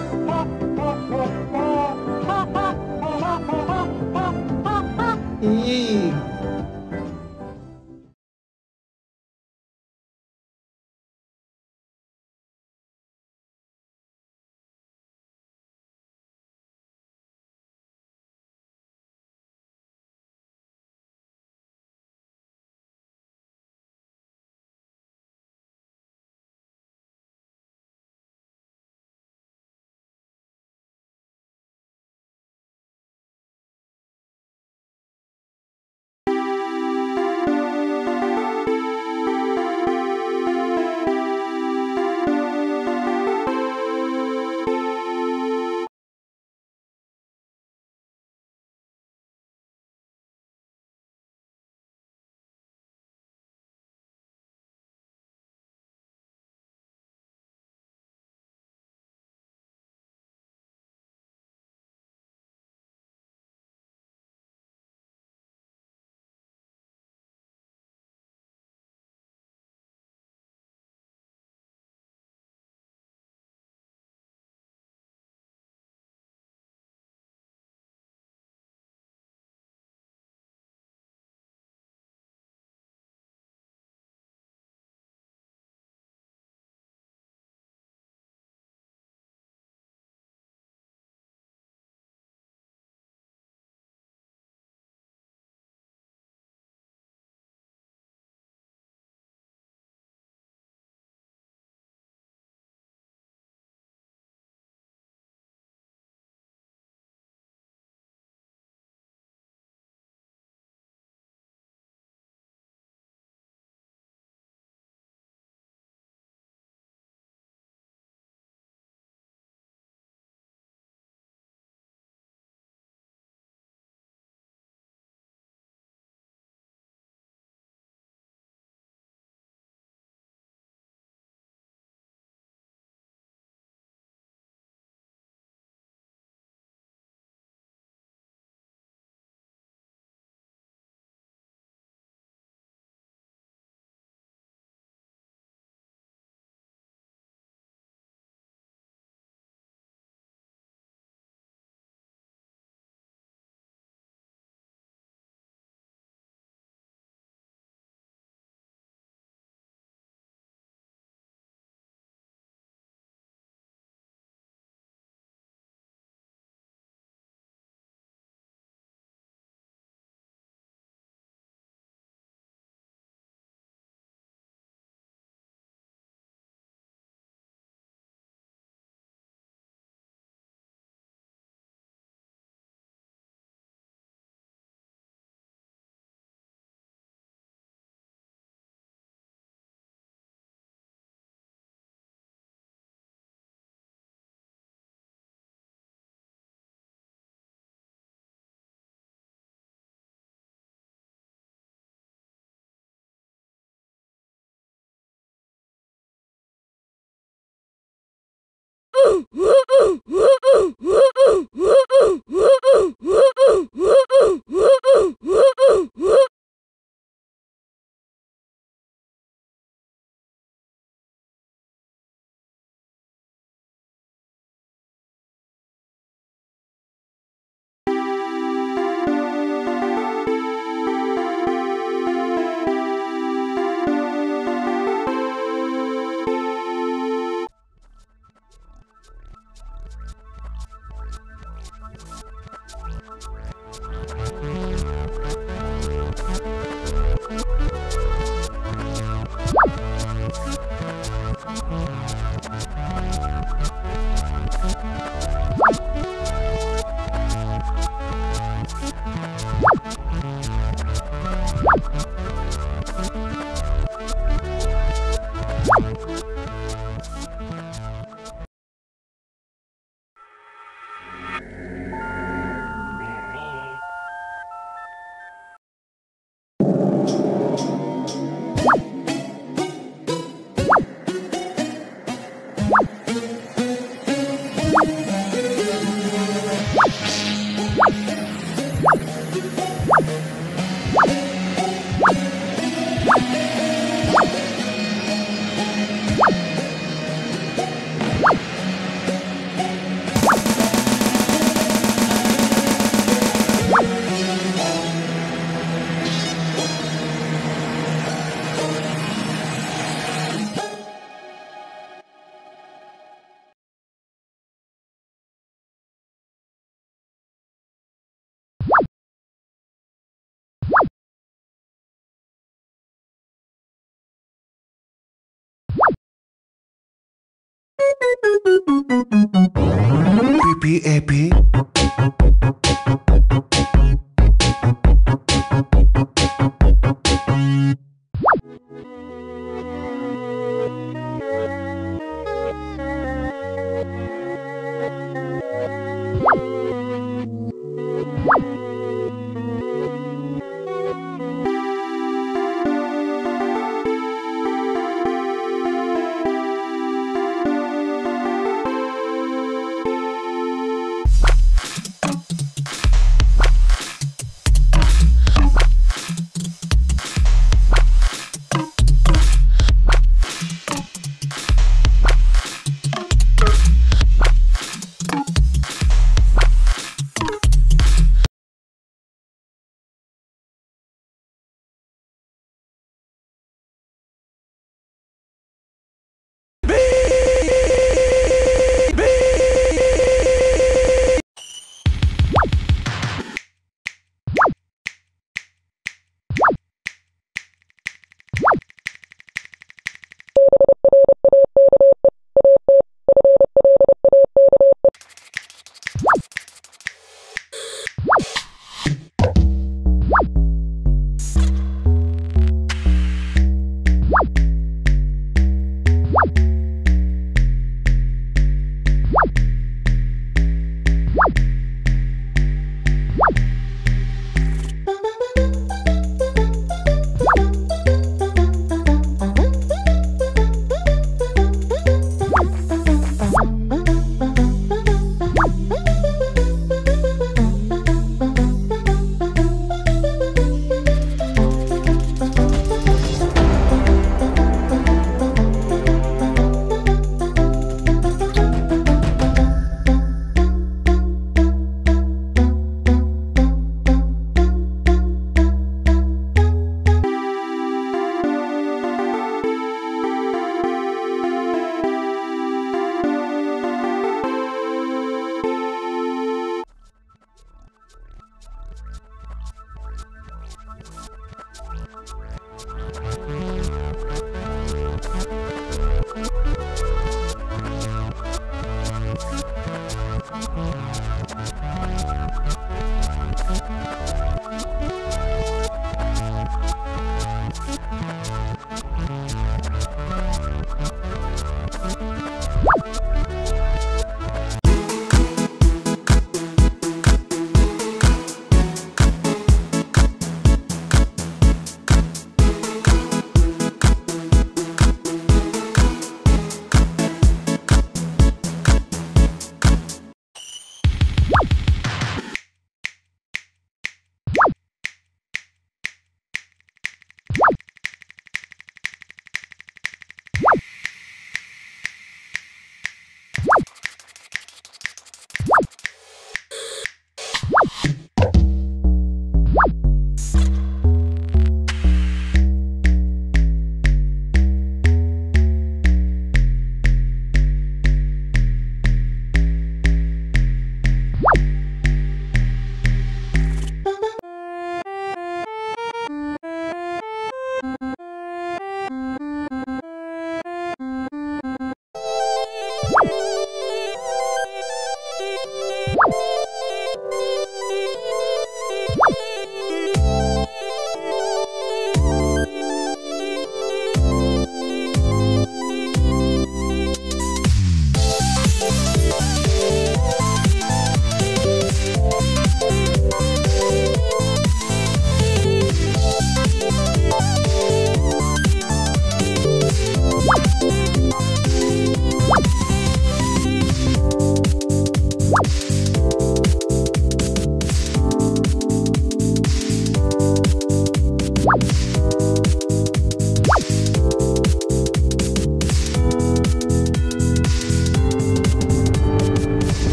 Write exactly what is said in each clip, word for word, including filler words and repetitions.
E P P A P.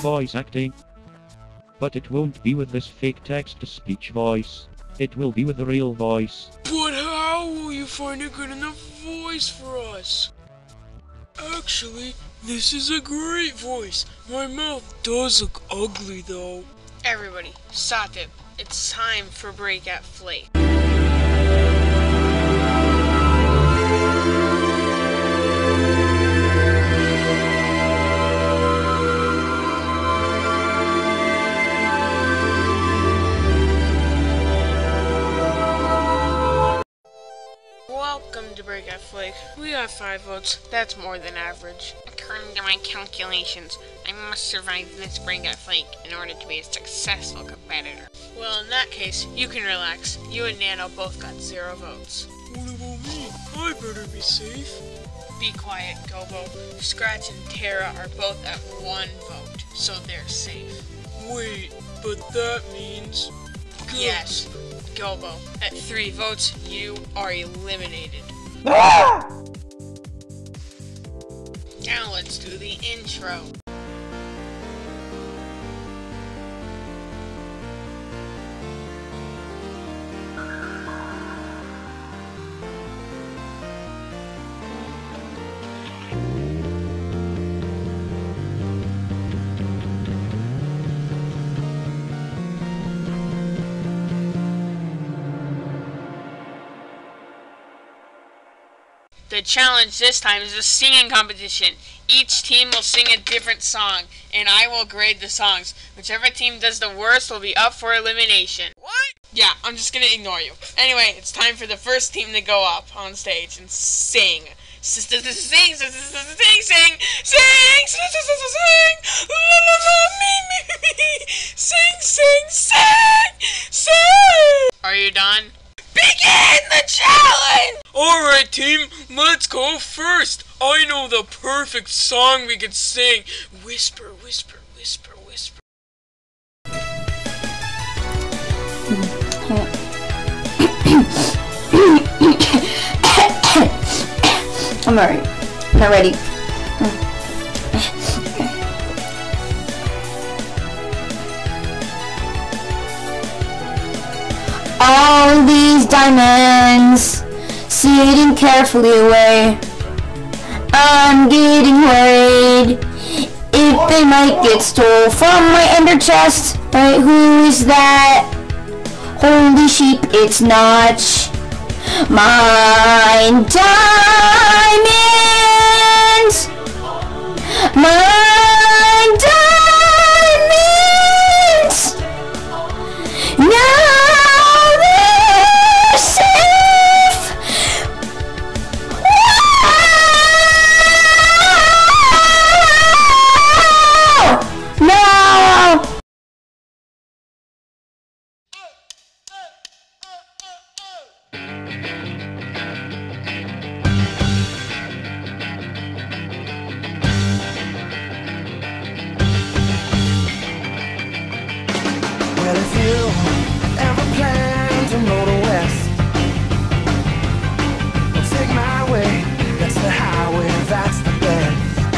voice acting. But it won't be with this fake text-to-speech voice. It will be with the real voice. But how will you find a good enough voice for us? Actually, this is a great voice. My mouth does look ugly though. Everybody, stop it. It's time for Break at Flake. Welcome to Break at Flake. We have five votes. That's more than average. According to my calculations, I must survive this Break at Flake in order to be a successful competitor. Well, in that case, you can relax. You and Nano both got zero votes. What about me? I better be safe. Be quiet, Gobo. Scratch and Terra are both at one vote, so they're safe. Wait, but that means... Yes. Gobo, at three votes, you are eliminated. Ah! Now let's do the intro. The challenge this time is a singing competition. Each team will sing a different song, and I will grade the songs. Whichever team does the worst will be up for elimination. What? Yeah, I'm just gonna ignore you. Anyway, it's time for the first team to go up on stage and sing. Sing, sing, sing, sing, sing, sing, sing, la la la, me, me, me, sing, sing, sing, sing. Are you done? Begin the challenge! Alright team, let's go first. I know the perfect song we could sing. Whisper, whisper, whisper, whisper. I'm alright. Not ready. All these diamonds sitting carefully away. I'm getting worried if they might get stole from my ender chest. But who is that? Holy sheep, it's not mine. Diamonds! Mine diamonds! No! Well, if you ever plan to go to west, well, take my way. That's the highway, that's the best.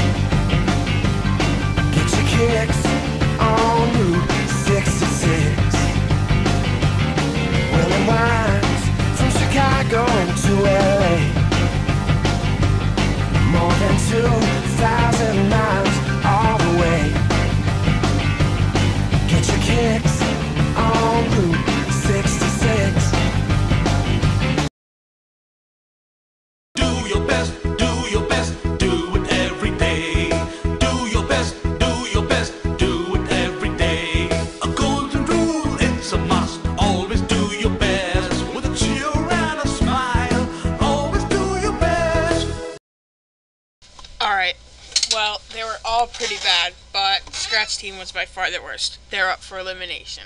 Get your kicks on Route sixty-six. Well, it winds from Chicago to L A, more than two thousand miles all the way. Get your kicks on Route sixty-six. Do your best, do your best, do it every day. Do your best, do your best, do it every day. A golden rule, it's a must. Always do your best. With a cheer and a smile, always do your best. Alright, well, they were all pretty bad, but Scratch Team was by far the worst. They're up for elimination.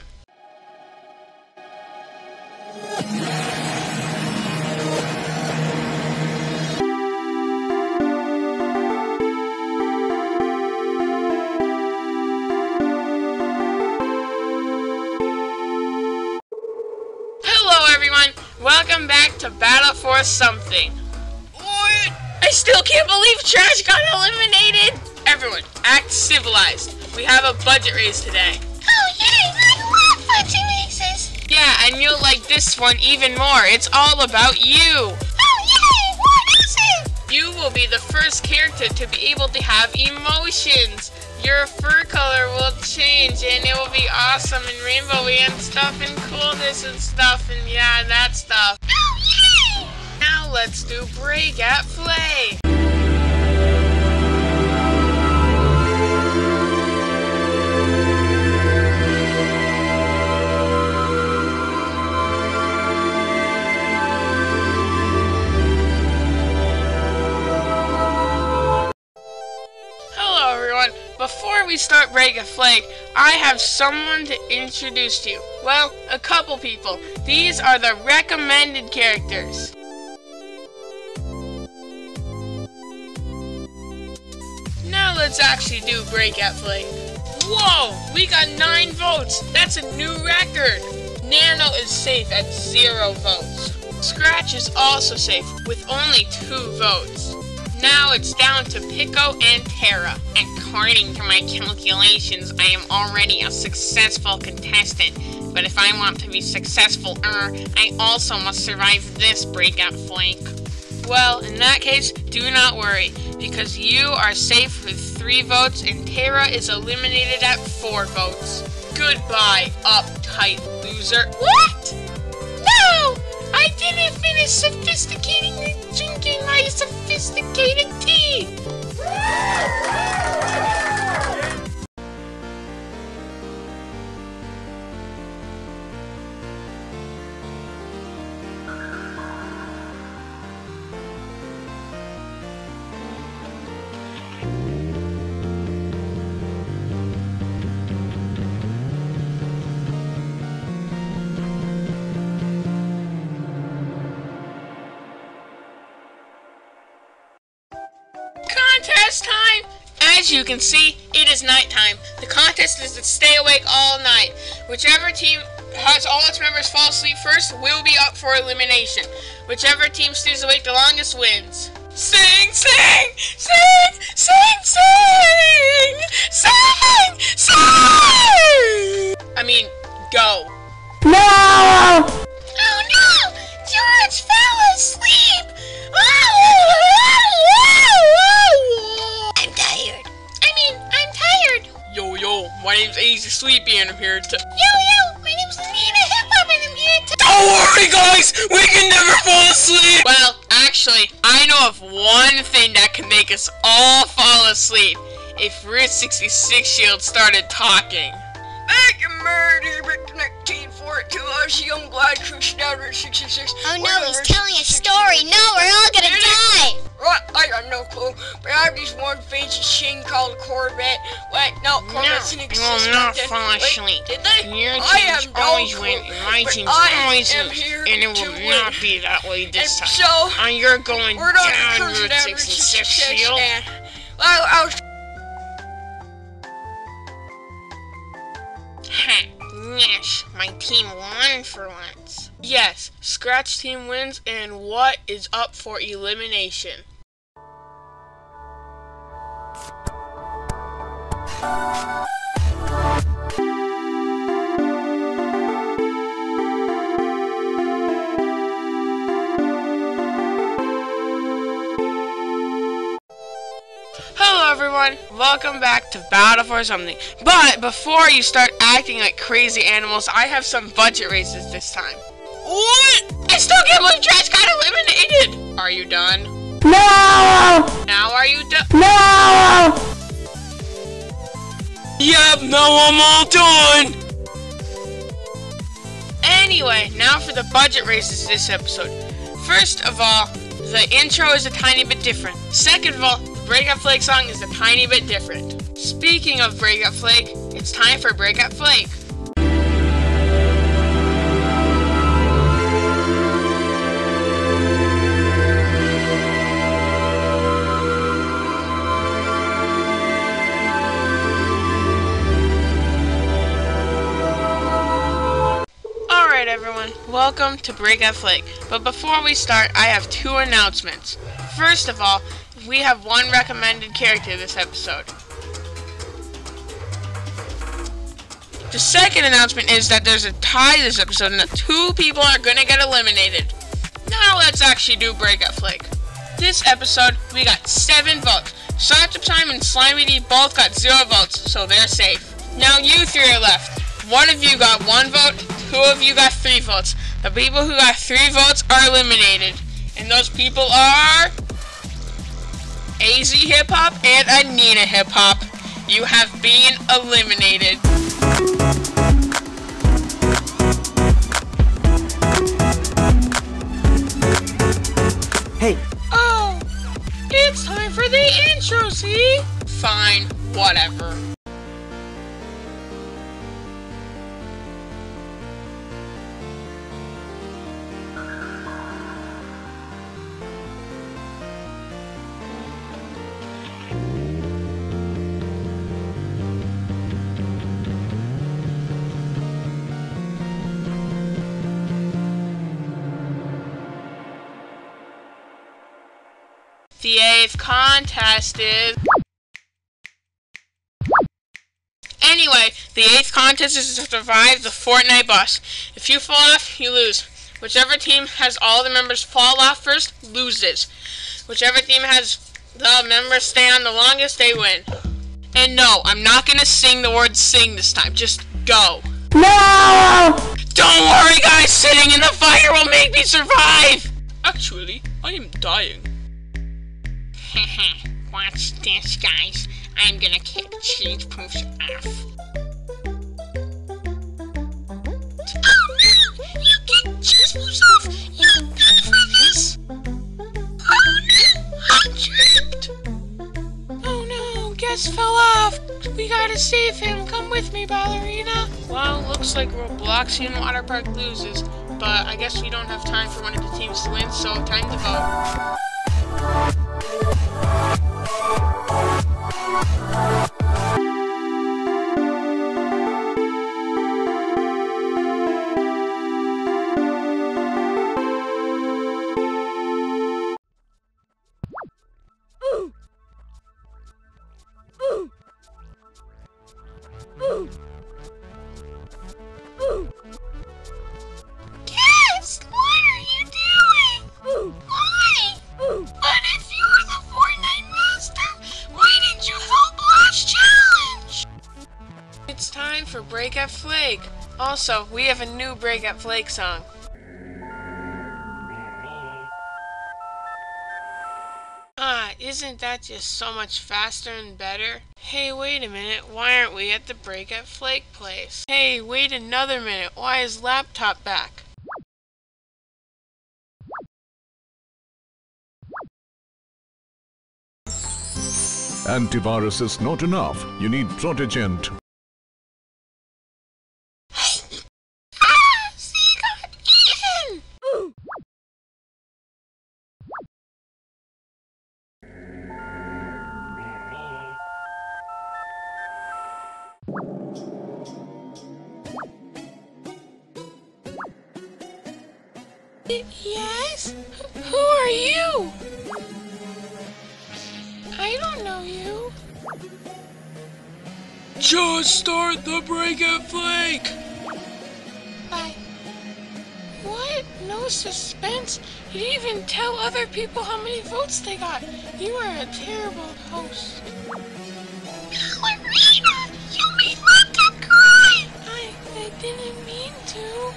Hello everyone, welcome back to Battle for Something. What? I still can't believe Trash got eliminated! Everyone, act civilized. we have a budget raise today. Oh yay, I love budget raises! Yeah, and you'll like this one even more. It's all about you. Oh yay, what is it? You will be the first character to be able to have emotions. Your fur color will change and it will be awesome and rainbowy and stuff and coolness and stuff and yeah, that stuff. Oh yay! Now let's do break at play. Hello everyone. Before we start Break a Flake, I have someone to introduce to you. Well, a couple people. These are the recommended characters. Now let's actually do Break at Flake. Whoa! We got nine votes! That's a new record! Nano is safe at zero votes. Scratch is also safe with only two votes. Now it's down to Pico and Terra. According to my calculations, I am already a successful contestant. But if I want to be successful, er, I also must survive this breakout flake. Well, in that case, do not worry, because you are safe with three votes and Terra is eliminated at four votes. Goodbye, uptight loser. What? No! I didn't finish sophisticatedly drinking my sophisticated tea! Contest time! As you can see, it is nighttime. The contest is to stay awake all night. Whichever team has all its members fall asleep first will be up for elimination. Whichever team stays awake the longest wins. Sing, sing, sing, sing, sing, sing, sing! I mean, go. No! Oh no! George fell asleep! I'm tired. I mean, I'm tired. Yo, yo, my name's Easy Sleepy and I'm here to... Yo, yo, my name's Nina Hip Hop and I'm here to... Don't worry, guys! We can never fall asleep! Well, actually, I know of one thing that can make us all fall asleep. If Route sixty-six Shield started talking. Back in Murder, nineteen forty-two, I was a young black cruise down Route sixty-six. Oh no, he's telling a story. No, we're all gonna die. Right, I got no clue, but I have these one fancy machine called a Corvette. Wait, no, Corvette's an existence. You will not then. fall Wait, asleep. did they? Your I team's have no always clue, win, and my but team's I always am lose, here and it to will win. not be that way this And time. so, And you're going we're not down cruising Route down Route sixty-six sixty-six, Shield. and well, I was... Ha! Yes, my team won for once. Yes, Scratch Team wins, and what is up for elimination? Hello everyone, welcome back to Battle for Something. But before you start acting like crazy animals, I have some budget raises this time. What? I still can't believe Trash got eliminated! Are you done? No! Now are you done? No! Yep, now I'm all done! Anyway, now for the budget raises this episode. First of all, the intro is a tiny bit different. Second of all, the Break Up Flake song is a tiny bit different. Speaking of Break Up Flake, it's time for Break Up Flake. Alright everyone, welcome to Break Up Flake. But before we start, I have two announcements. First of all, we have one recommended character this episode. The second announcement is that there's a tie this episode and that two people are gonna get eliminated. Now let's actually do Breakup Flake. This episode, we got seven votes. Startup Time and Slimy D both got zero votes, so they're safe. Now you three are left. One of you got one vote, two of you got three votes. The people who got three votes are eliminated. And those people are A Z Hip Hop and Anina Hip Hop. You have been eliminated. Hey. Oh, it's time for the intro, see? Fine, whatever. The eighth contest is... Anyway, the eighth contest is to survive the Fortnite bus. If you fall off, you lose. Whichever team has all the members fall off first, loses. Whichever team has the members stay on the longest, they win. And no, I'm not gonna sing the word sing this time, just go. No! Don't worry guys, sitting in the fire will make me survive! Actually, I am dying. Watch this, guys. I'm gonna kick cheese proofs off. Oh no! You kicked cheese proofs off! You'll pay for this! Oh no! I'm trapped! Oh no, Guess fell off! We gotta save him! Come with me, ballerina! Well, looks like Robloxian Water Park loses, but I guess we don't have time for one of the teams to win, so time to vote. Yes! What are you doing? Why? What if you were the Fortnite master? Why didn't you help last challenge? It's time for Breakup Flake. Also, we have a new Breakup Flake song. Ah, isn't that just so much faster and better? Hey, wait a minute, why aren't we at the Breakup Flake place? Hey, wait another minute, why is laptop back? Antivirus is not enough. You need Protégent. Ah! She got eaten! Yes? Who are you? I don't know you. Just start the Breakup Flake! Bye. What? No suspense? You didn't even tell other people how many votes they got. You are a terrible host. Ballerina! You made Laptop cry! I, I didn't mean to.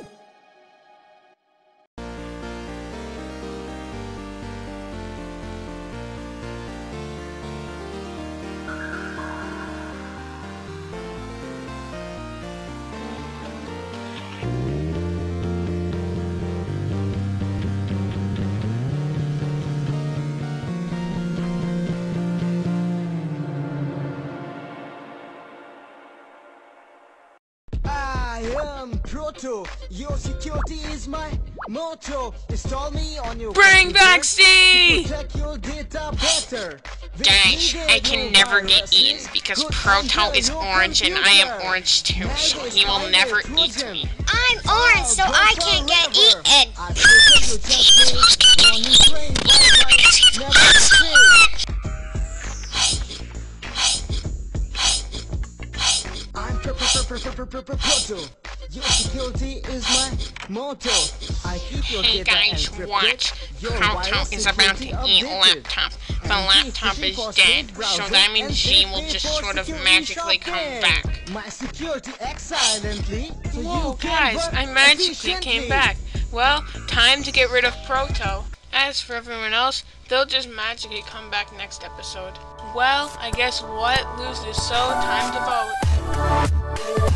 I am Proto. Your security is my motto. Install me on your Bring back computer Steve! to protect your data better. With Guys, me I there can no never get viruses. eaten because Good Proto control is your orange and I am computer. orange too, so That is he will why never they eat choose him. me. I'm orange, so I can't get eaten. I protect your justice. On your brain, Wi-Fi, never fail. I'm Proto, your security is my motto. I keep your Hey data guys, encrypted. watch. Your Proto wireless is about to security eat updated. laptop. The And keep laptop fishing is for dead, safe so browser that means and G will pay just for sort of security magically come shopping. back. My security acts silently, so Whoa, you can guys, work I magically efficiently. came back. Well, time to get rid of Proto. As for everyone else, they'll just magically come back next episode. Well, I guess what loses, so time to vote.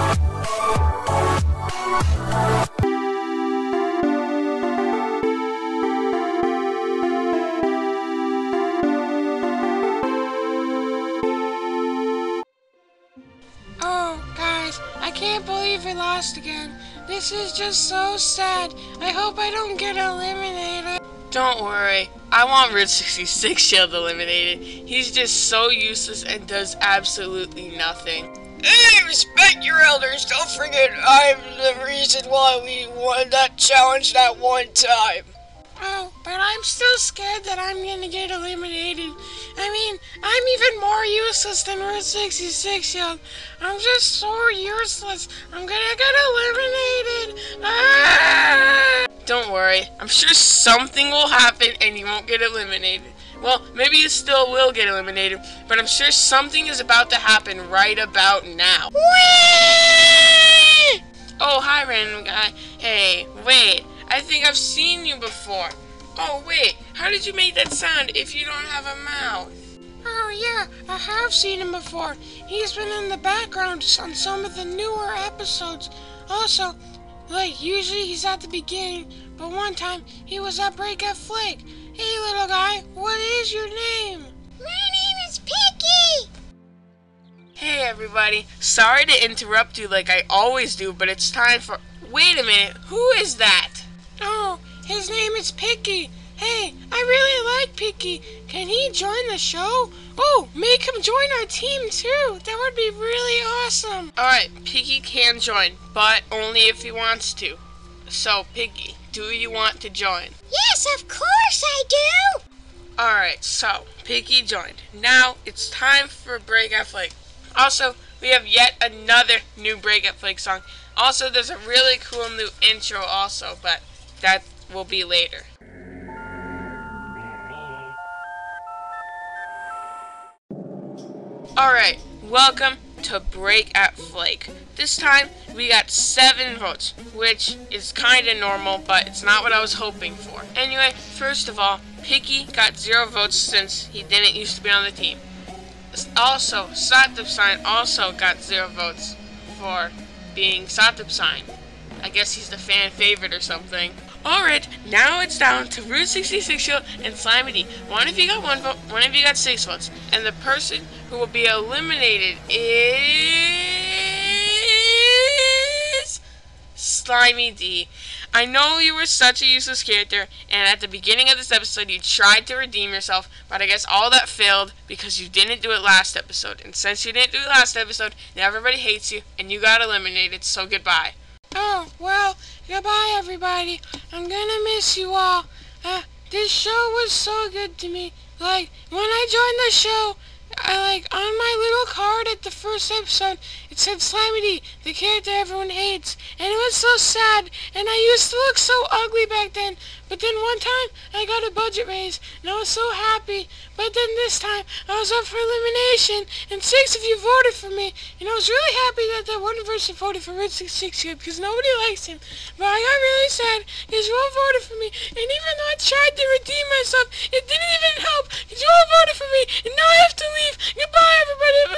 Oh, guys, I can't believe we lost again. This is just so sad. I hope I don't get eliminated. Don't worry. I want Route sixty-six Shield eliminated. He's just so useless and does absolutely nothing. Hey, respect your elders. Don't forget I'm the reason why we won that challenge that one time. Oh, but I'm still scared that I'm gonna get eliminated. I mean, I'm even more useless than Route sixty-six Shield. I'm just so useless. I'm gonna get eliminated. Ah! Don't worry. I'm sure something will happen and you won't get eliminated. Well, maybe you still will get eliminated, but I'm sure something is about to happen right about now. Whee! Oh, hi, random guy. Hey, wait. I think I've seen you before. Oh, wait. How did you make that sound if you don't have a mouth? Oh, yeah. I have seen him before. He's been in the background on some of the newer episodes. Also, like, usually he's at the beginning, but one time he was at Break at Flake. Hey, little guy, what is your name? My name is Picky. Hey, everybody. Sorry to interrupt you like I always do, but it's time for... Wait a minute. Who is that? Oh, his name is Picky. Hey, I really like Picky. Can he join the show? Oh, make him join our team too. That would be really awesome. Alright, Picky can join, but only if he wants to. So, Picky, do you want to join? Yes, of course I do. Alright, so, Picky joined. Now, it's time for Break at Flake. Also, we have yet another new Break at Flake song. Also, there's a really cool new intro also, but that will be later. Alright, welcome to Break at Flake. This time, we got seven votes, which is kinda normal, but it's not what I was hoping for. Anyway, first of all, Picky got zero votes since he didn't used to be on the team. Also, Satupsign also got zero votes for being Satupsign. I guess he's the fan favorite or something. Alright, now it's down to Route sixty-six Shield and Slimy D. One of you got one vote, one of you got six votes. And the person who will be eliminated is... Slimy D. I know you were such a useless character, and at the beginning of this episode you tried to redeem yourself, but I guess all that failed because you didn't do it last episode. And since you didn't do it last episode, now everybody hates you, and you got eliminated, so goodbye. Oh, well, goodbye everybody. I'm gonna miss you all. Uh, this show was so good to me. Like, when I joined the show, I, like, on my little card at the first episode, it said Slimy D, the character everyone hates. And it was so sad, and I used to look so ugly back then. But then one time, I got a budget raise, and I was so happy. But then this time, I was up for elimination, and six of you voted for me. And I was really happy that that one person voted for Route sixty-six here, because nobody likes him. But I got really sad, because you all voted for me. And even though I tried to redeem myself, it didn't even help, because you all voted for me, and now I have to leave. Goodbye, everybody.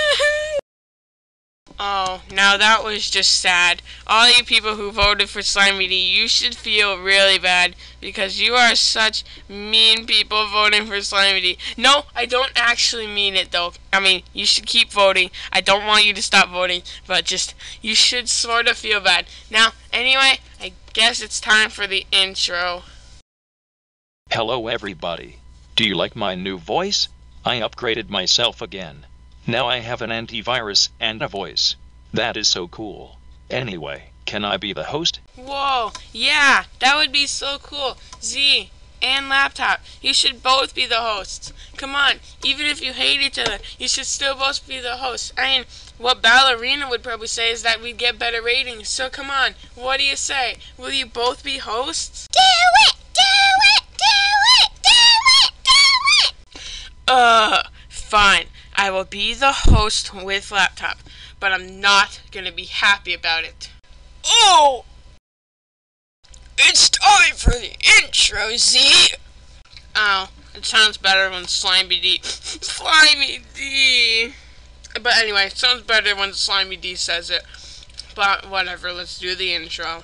Oh, now that was just sad. All you people who voted for Slimy D, you should feel really bad because you are such mean people voting for Slimy D. No, I don't actually mean it though. I mean, you should keep voting. I don't want you to stop voting, but just, you should sort of feel bad. Now, anyway, I guess it's time for the intro. Hello everybody. Do you like my new voice? I upgraded myself again. Now I have an antivirus and a voice. That is so cool. Anyway, can I be the host? Whoa, yeah, that would be so cool. Z, and Laptop. You should both be the hosts. Come on, even if you hate each other, you should still both be the hosts. I mean, what Ballerina would probably say is that we'd get better ratings. So come on, what do you say? Will you both be hosts? Do it! Do it! Do it! Do it! Do it! Uh, fine. I will be the host with Laptop, but I'm not gonna be happy about it. Oh! It's time for the intro, Z! Oh, it sounds better when Slimy D... Slimy D... But anyway, it sounds better when Slimy D says it. But whatever, let's do the intro.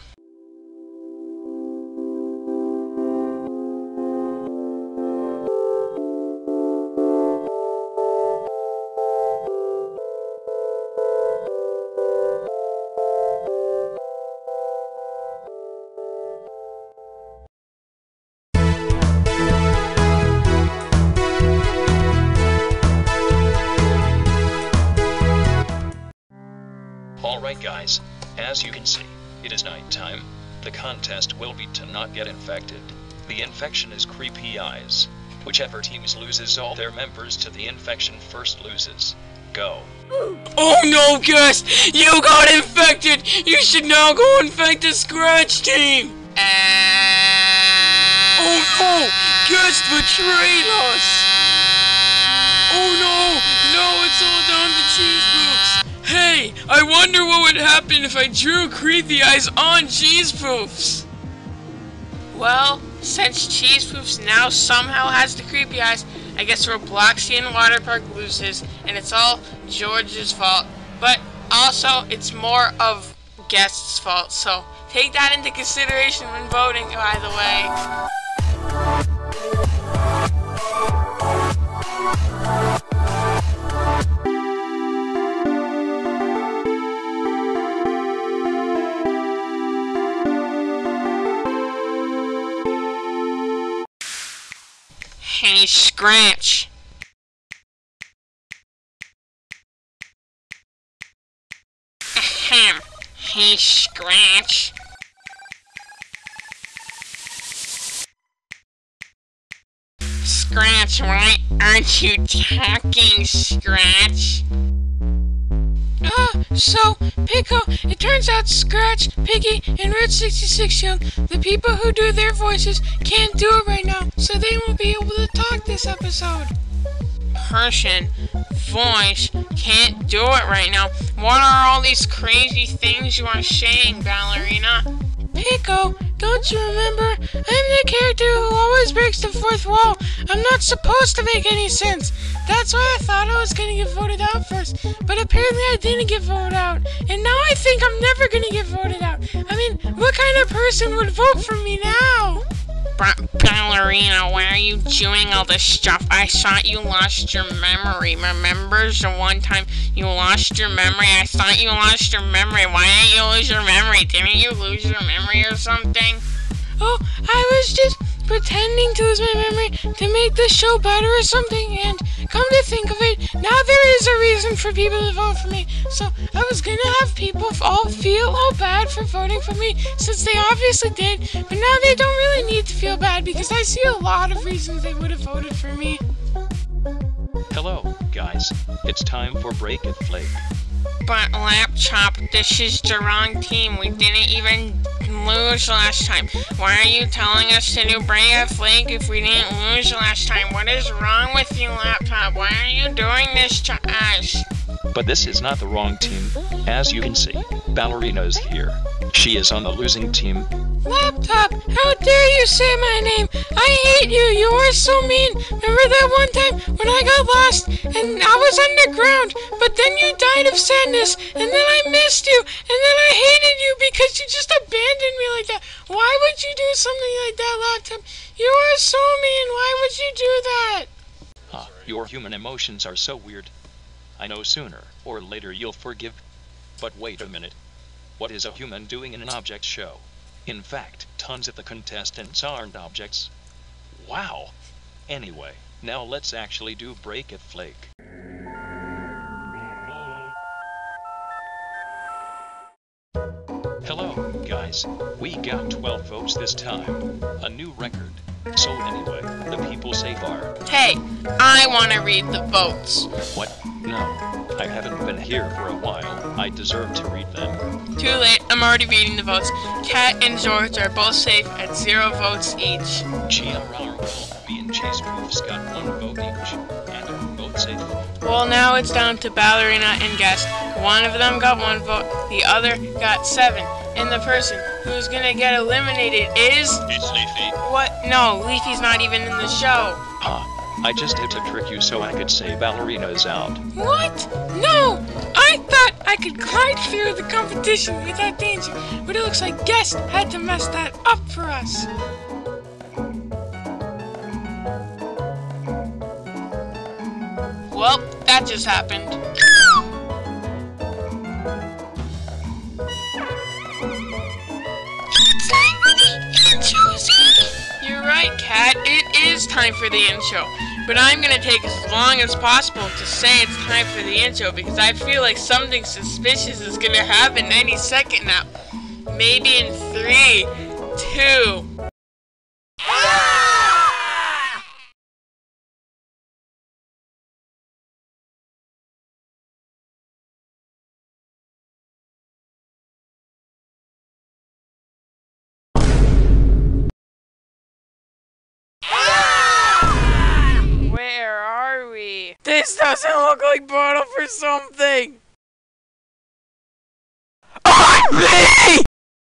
Alright guys, as you can see, it is night time. The contest will be to not get infected. The infection is creepy eyes. Whichever team loses all their members to the infection first loses. Go. Oh no, Gus! You got infected! You should now go infect the Scratch team! Oh no! Gus betrayed us! Oh no! No, it's all down to Cheese Poofs! Hey! I wonder what would happen if I drew creepy eyes on Cheese Poofs! Well, since Cheese Poofs now somehow has the creepy eyes, I guess Robloxian Water Park loses, and it's all George's fault. But also, it's more of guest's fault, so take that into consideration when voting, by the way. Hey, Scratch. Ahem. Hey, Scratch. Scratch, why aren't you talking, Scratch? Ah, so, Pico, it turns out Scratch, Piggy, and Red sixty-six Shield, the people who do their voices, can't do it right now, so they won't be able to talk this episode. Person, voice, can't do it right now. What are all these crazy things you are saying, Ballerina? Pico, don't you remember? I'm the character who always breaks the fourth wall. I'm not supposed to make any sense. That's why I thought I was gonna get voted out first, but apparently I didn't get voted out, and now I think I'm never gonna get voted out. I mean, what kind of person would vote for me now? Ballerina, why are you doing all this stuff? I thought you lost your memory. Remember the one time you lost your memory? I thought you lost your memory. Why didn't you lose your memory? Didn't you lose your memory or something? Oh, I was just pretending to lose my memory to make the show better or something, and come to think of it, now there is a reason for people to vote for me. So I was gonna have people all feel all bad for voting for me, since they obviously did, but now they don't really need to feel bad because I see a lot of reasons they would have voted for me. Hello, guys. It's time for Break It Flake. But Laptop, this is the wrong team. We didn't even lose last time. Why are you telling us to do Break It Flake if we didn't lose last time? What is wrong with you, Laptop? Why are you doing this to us? But this is not the wrong team. As you can see, Ballerina is here. She is on the losing team. Laptop, how dare you say my name? I hate you, you are so mean. Remember that one time when I got lost and I was underground, but then you died of sadness, and then I missed you, and then I hated you because you just abandoned me like that. Why would you do something like that, Laptop? You are so mean, why would you do that? Ah, your human emotions are so weird. I know sooner or later you'll forgive. But wait a minute. What is a human doing in an object show? In fact, tons of the contestants aren't objects. Wow! Anyway, now let's actually do Break It Flake. Hello, guys. We got twelve votes this time. A new record. So anyway, the people say far. Hey, I want to read the votes. What? No. I haven't been here for a while. I deserve to read them. Too late, I'm already reading the votes. Cat and George are both safe at zero votes each. Chia Rar B and Cheese Proofs got one vote each, and are both safe. Well, now it's down to Ballerina and Guest. One of them got one vote, the other got seven. And the person who's gonna get eliminated is... It's Leafy. What? No, Leafy's not even in the show. Ah, I just had to trick you so I could say Ballerina is out. What? No! I thought I could glide through the competition without danger, but it looks like Guest had to mess that up for us. Well, that just happened. You're right, Cat. It is time for the intro. But I'm gonna take as long as possible to say it's time for the intro because I feel like something suspicious is gonna happen any second now. Maybe in three, two. Where are we? This doesn't look like Battle for Something! Oh, me!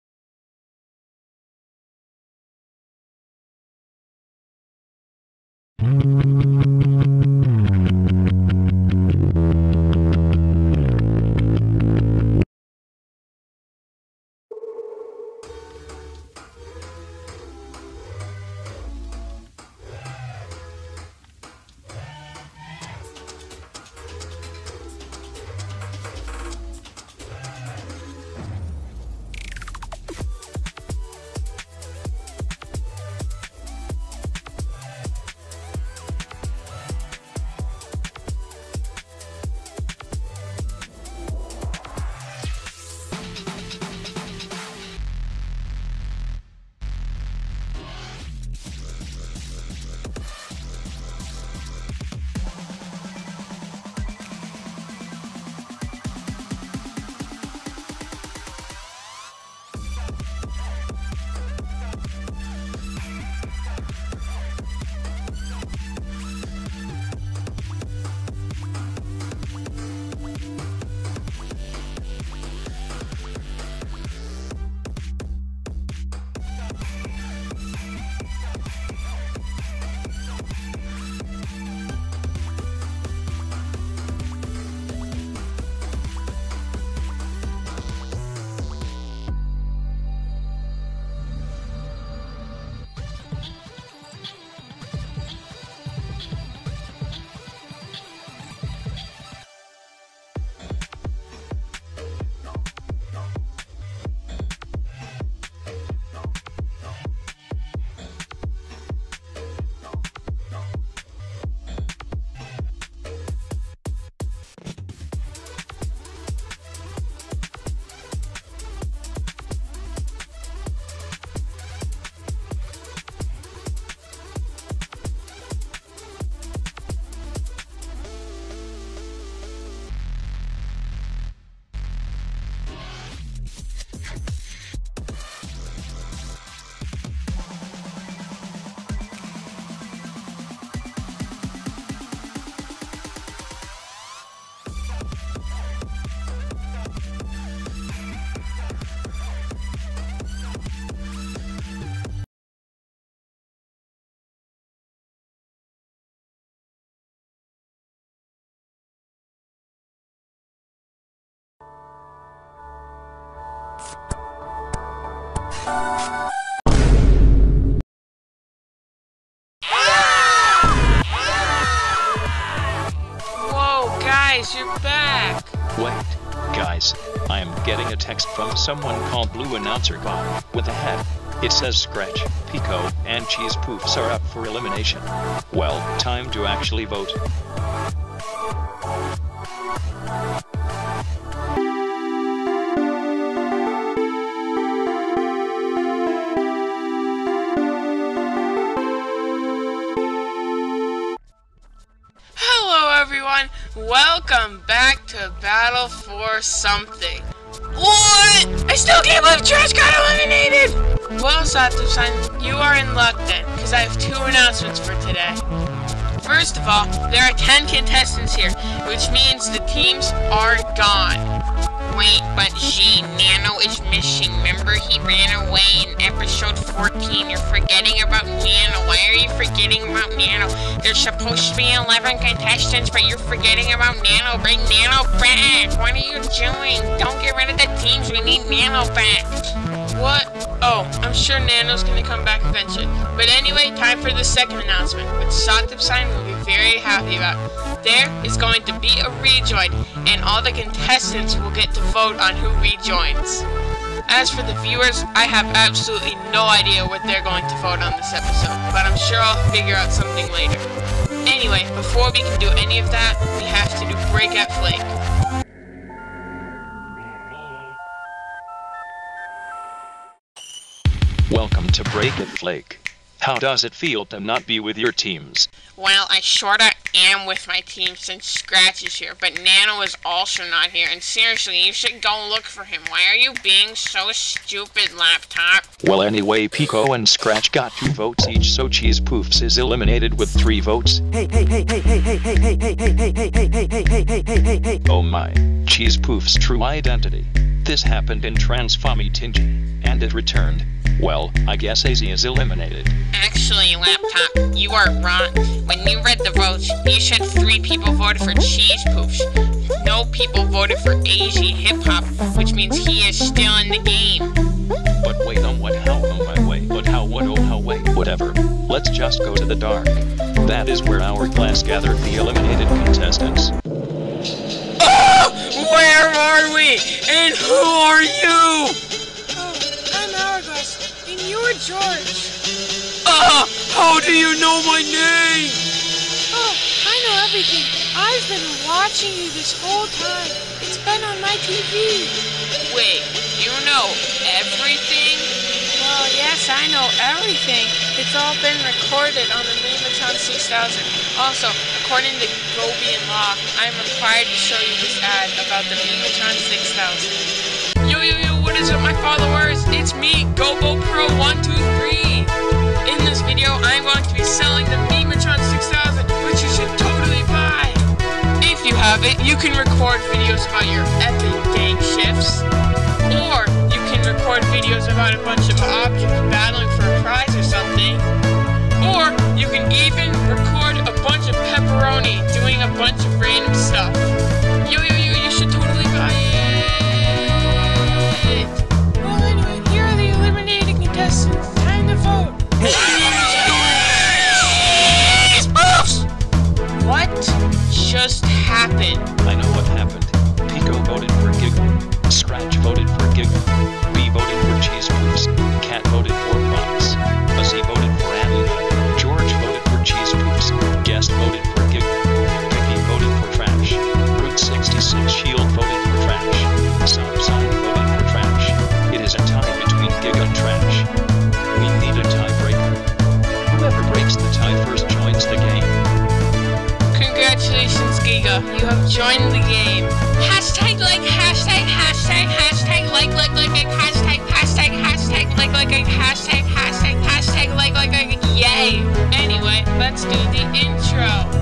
Whoa, guys, you're back! Wait, guys, I am getting a text from someone called Blue Announcer Guy with a hat. It says Scratch, Pico, and Cheese Poofs are up for elimination. Well, time to actually vote. back to Battle for Something. What? I still can't believe Trash got eliminated! Well, Sato-san, you are in luck then, because I have two announcements for today. First of all, there are ten contestants here, which means the teams are gone. Wait, but G, Nano is missing. Remember he ran away in episode fourteen. You're forgetting about Nano. Why are you forgetting about Nano? There's supposed to be eleven contestants, but you're forgetting about Nano. Bring Nano back. What are you doing? Don't get rid of the teams. We need Nano back. What? Oh, I'm sure Nano's gonna come back eventually. But anyway, time for the second announcement, which Sato-san will be very happy about. There is going to be a rejoin, and all the contestants will get to vote on who rejoins. As for the viewers, I have absolutely no idea what they're going to vote on this episode, but I'm sure I'll figure out something later. Anyway, before we can do any of that, we have to do Break at Flake. Welcome to Break at Flake. How does it feel to not be with your teams? Well, I sorta am with my team since Scratch is here, but Nano is also not here, and seriously, you should go look for him. Why are you being so stupid, laptop? Well, anyway, Pico and Scratch got two votes each, so Cheese Poofs is eliminated with three votes. Hey, hey, hey, hey, hey, hey, hey, hey, hey, hey, hey, hey, hey, hey, hey, hey, hey, hey, hey. Oh my, Cheese Poof's true identity. This happened in Transformy Tingy, and it returned. Well, I guess A Z is eliminated. Actually, laptop, you are wrong. When you read the votes, you said three people voted for Cheese Poofs. No people voted for A Z Hip Hop, which means he is still in the game. But wait, on what, how, oh my way, but how, what, oh how, wait, whatever. Let's just go to the dark. That is where Hourglass gathered the eliminated contestants. Oh! Where are we? And who are you? Oh, I'm Hourglass, and you're George. Ah! How do you know my name? Oh, I know everything. I've been watching you this whole time. It's been on my T V. Wait, you know everything? Well, yes, I know everything. It's all been recorded on the Mimatron six thousand. Also, according to Gobian law, I am required to show you this ad about the Mimatron six thousand. Yo, yo, yo, what is up, my followers? It's me, Gobo Pro one two three. In this video, I'm going to be selling the Mimatron six thousand, which you should totally buy. If you have it, you can record videos about your epic gang shifts. Or you can record videos about a bunch of objects battling for a prize or something. Or you can even record a bunch of pepperoni doing a bunch of random stuff. Yo, yo, yo, you should totally buy it. Well, anyway, here are the eliminated contestants. Time to vote. What just happened? I know what happened. Pico voted for Giggle. Scratch voted for Giggle. B voted for Cheese Poofs. Cat voted for Fox. Pussy voted for Amulet. George voted for Cheese Poofs. Guest voted for Giggle. Vicky voted for Trash. Route sixty-six Shield voted for Trash. Some Sign voted for Trash. It is a tie between Giga and Trash. We need a tiebreaker. Whoever breaks the tie first joins the game. Congratulations, Giga. You have joined the game. Hashtag like, hashtag, hashtag, hashtag like, like, like, like, hashtag, hashtag, hashtag, like, like, like, hashtag, hashtag, hashtag, like, like, like, yay. Anyway, let's do the intro.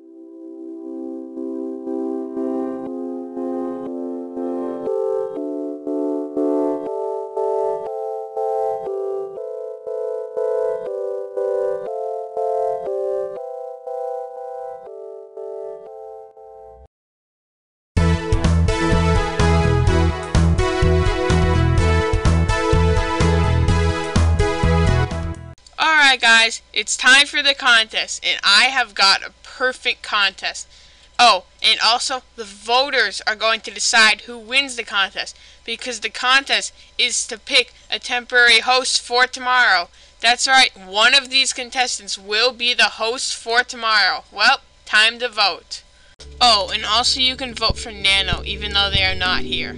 Alright guys, it's time for the contest, and I have got a perfect contest. Oh, and also, the voters are going to decide who wins the contest, because the contest is to pick a temporary host for tomorrow. That's right, one of these contestants will be the host for tomorrow. Well, time to vote. Oh, and also you can vote for Nano, even though they are not here.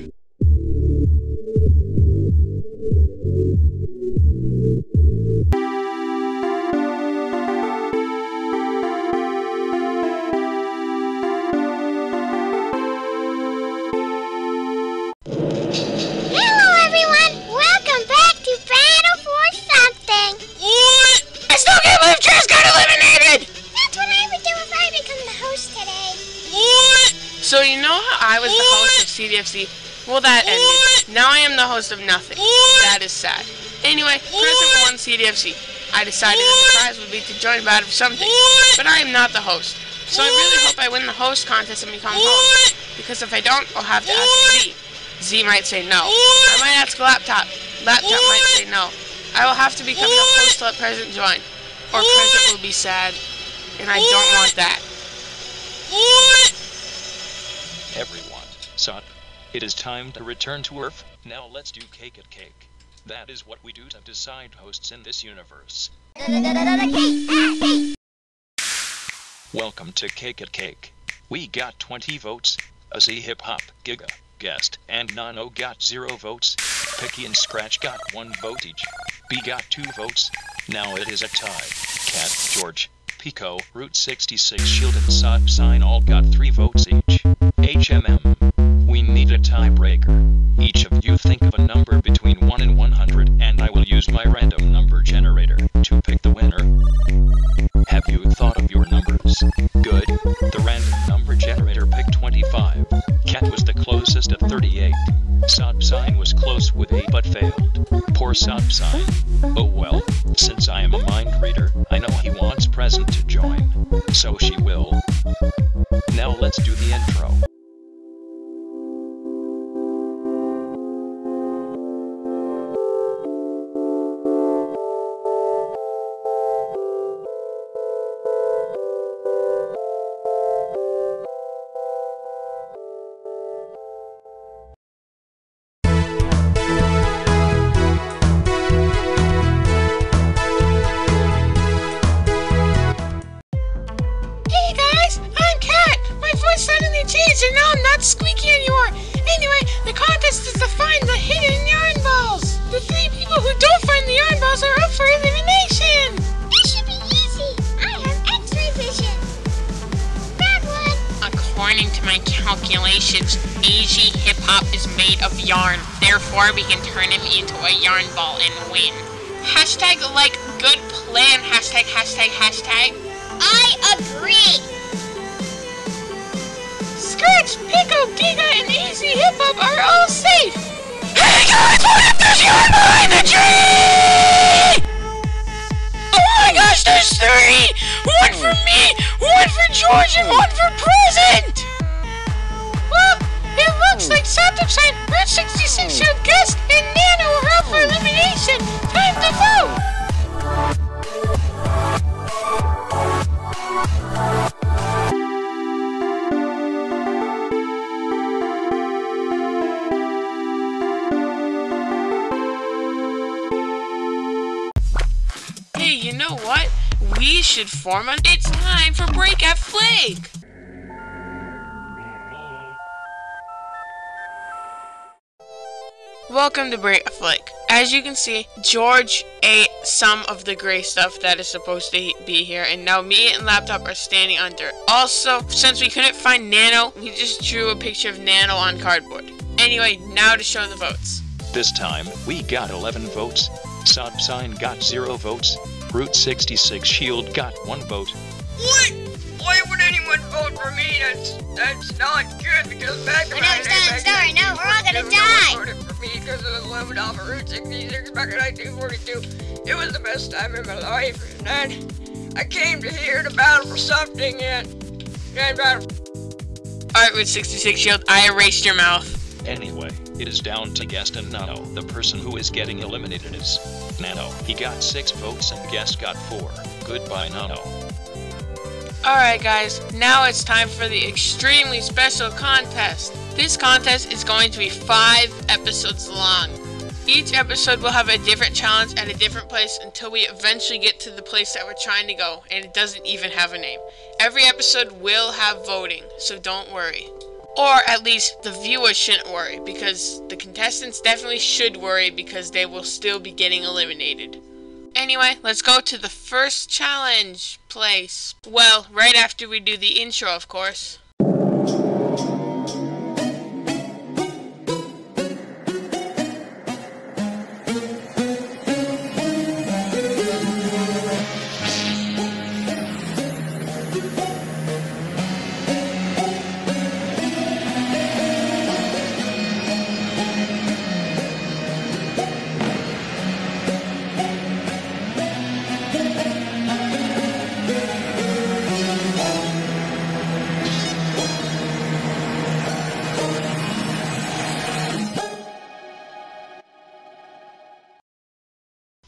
So you know how I was the host of C D F C? Well, that ended. Now I am the host of nothing. That is sad. Anyway, Present won C D F C. I decided that the prize would be to join Battle for Something, but I am not the host. So I really hope I win the host contest and become host, because if I don't, I'll have to ask Z. Z might say no. I might ask Laptop. Laptop might say no. I will have to become the host to let Present join, or Present will be sad, and I don't want that. Everyone, son, it is time to return to Earth. Now let's do cake at cake. That is what we do to decide hosts in this universe. Welcome to Cake at Cake. We got twenty votes. A Z Hip Hop, Giga, Guest, and Nano got zero votes. Picky and Scratch got one vote each. B got two votes. Now it is a tie. Cat, George, Pico, Route sixty-six, Shield, and Sod Sign all got three votes each. H M M. We need a tiebreaker. Each of you think of a number between one and one hundred, and I will use my random number generator to pick the winner. Have you thought of your numbers? Good. The random number generator picked twenty-five. Cat was the closest at thirty-eight. Sod Sign was close with eight but failed. Poor Sod Sign. Oh well, since I am a mind reader, I know he wants Present to join. So she will. Now let's do the intro. And now I'm not squeaky anymore. Anyway, the contest is to find the hidden yarn balls. The three people who don't find the yarn balls are up for elimination. This should be easy. I have X-ray vision. Bad one. According to my calculations, A Z Hip Hop is made of yarn. Therefore, we can turn him into a yarn ball and win. Hashtag like good plan. Hashtag, hashtag, hashtag. I agree. Scratch, Pico, Giga, and A Z Hip Hop are all safe. Hey guys, what if there's yarn behind the tree? Oh my gosh, there's three! One for me, one for George, and one for Present! Well, it looks like Saptop Sign, Route sixty-six, Shield, Guest, and Nano are up for elimination. Time to vote! Hey, you know what? We should form a... It's time for Break at Flake! Welcome to Break at Flake. As you can see, George ate some of the gray stuff that is supposed to be here, and now me and Laptop are standing under. Also, since we couldn't find Nano, we just drew a picture of Nano on cardboard. Anyway, now to show the votes. This time, we got eleven votes. Sod Sign got zero votes. Route sixty-six Shield got one vote. What? Why would anyone vote for me? That's that's not good, because back in I know my it's day, not a back story. in No, we're all gonna no die. one voted for me because I was living off of Route sixty-six back in nineteen forty-two. It was the best time in my life, and then I came to here to battle for something, and and battle. Alright, Route sixty-six Shield, I erased your mouth. Anyway, it is down to Guest and Nano. The person who is getting eliminated is Nano. He got six votes and Guest got four. Goodbye, Nano. Alright guys, now it's time for the extremely special contest. This contest is going to be five episodes long. Each episode will have a different challenge at a different place until we eventually get to the place that we're trying to go, and it doesn't even have a name. Every episode will have voting, so don't worry. Or at least the viewers shouldn't worry, because the contestants definitely should worry because they will still be getting eliminated. Anyway, let's go to the first challenge place. Well, right after we do the intro, of course.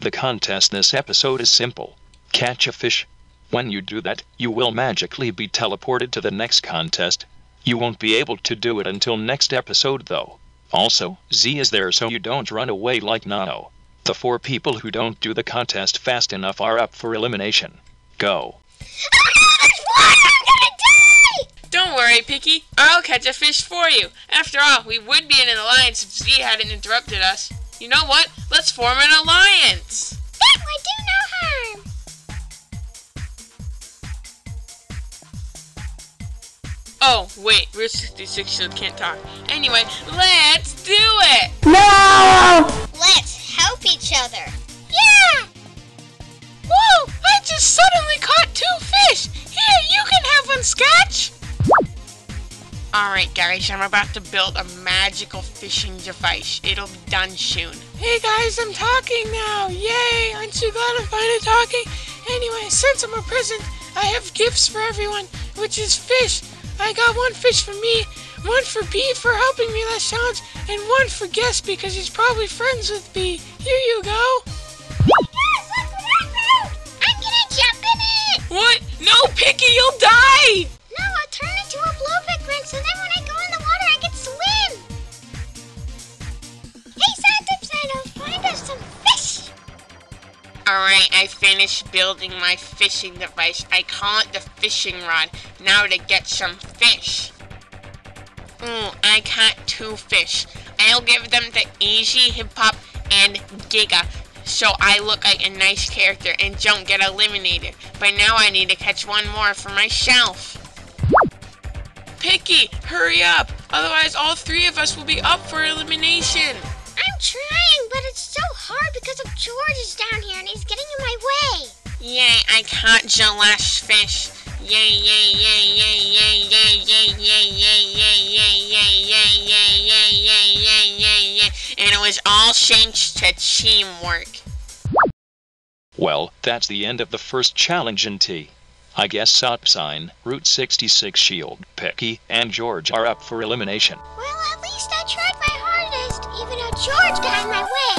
The contest this episode is simple. Catch a fish. When you do that, you will magically be teleported to the next contest. You won't be able to do it until next episode though. Also, Z is there so you don't run away like Nano. The four people who don't do the contest fast enough are up for elimination. Go. Don't worry, Picky. I'll catch a fish for you. After all, we would be in an alliance if Z hadn't interrupted us. You know what? Let's form an alliance. That would do no harm. Oh, wait. Route sixty-six Shield can't talk. Anyway, let's do it. No! Let's help each other. Yeah! Whoa! I just suddenly caught two fish. Here, you can have one, Sketch. Alright guys, I'm about to build a magical fishing device. It'll be done soon. Hey guys, I'm talking now! Yay! Aren't you glad I'm finally talking? Anyway, since I'm a present, I have gifts for everyone, which is fish. I got one fish for me, one for B for helping me last challenge, and one for Guess because he's probably friends with B. Here you go! Yes, look what I found! I'm gonna jump in it! What? No, Picky, you'll die! No, I'll turn into a blowpick ring so then when I go in the water I can swim! Hey, Santipsino, find us some fish! Alright, I finished building my fishing device. I call it the fishing rod. Now to get some fish. Ooh, I caught two fish. I'll give them to Easy, Hip Hop, and Giga, so I look like a nice character and don't get eliminated. But now I need to catch one more for myself. Picky, hurry up! Otherwise all three of us will be up for elimination. I'm trying, but it's so hard because of George is down here and he's getting in my way. Yay, I caught the last fish. Yay, yay, yay, yay, yay, yay, yay, yay, yay, yay, yay, yay, yay, yay, yay, yay, yay, yay, yay. And it was all thanks to teamwork. Well, that's the end of the first challenge in T. I guess Sopsign, Route sixty-six Shield, Picky, and George are up for elimination. Well, at least I tried my hardest, even though George got in my way.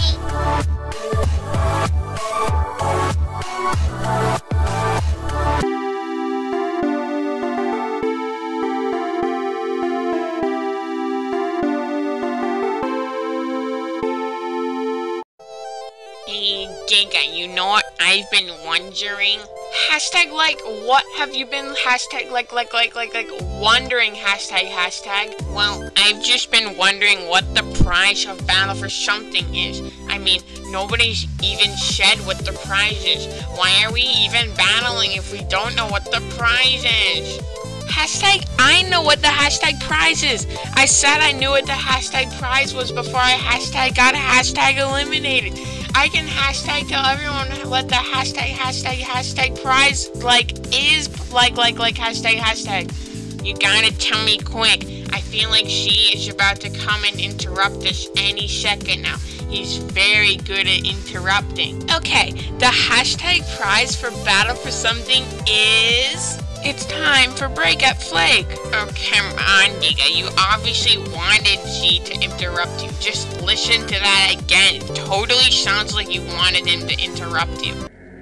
Hey, Giga, you know what I've been wondering? Hashtag like, what have you been hashtag like, like, like, like, like, wondering hashtag, hashtag? Well, I've just been wondering what the prize of Battle for Something is. I mean, nobody's even said what the prize is. Why are we even battling if we don't know what the prize is? Hashtag, I know what the hashtag prize is. I said I knew what the hashtag prize was before I hashtag got hashtag eliminated. I can hashtag tell everyone what the hashtag, hashtag, hashtag prize, like, is, like, like, like, hashtag, hashtag. You gotta tell me quick. I feel like she is about to come and interrupt us any second now. He's very good at interrupting. Okay, the hashtag prize for Battle for Something is... It's time for Break at Flake. Oh, come on, Giga. You obviously wanted Z to interrupt you. Just listen to that again. It totally sounds like you wanted him to interrupt you.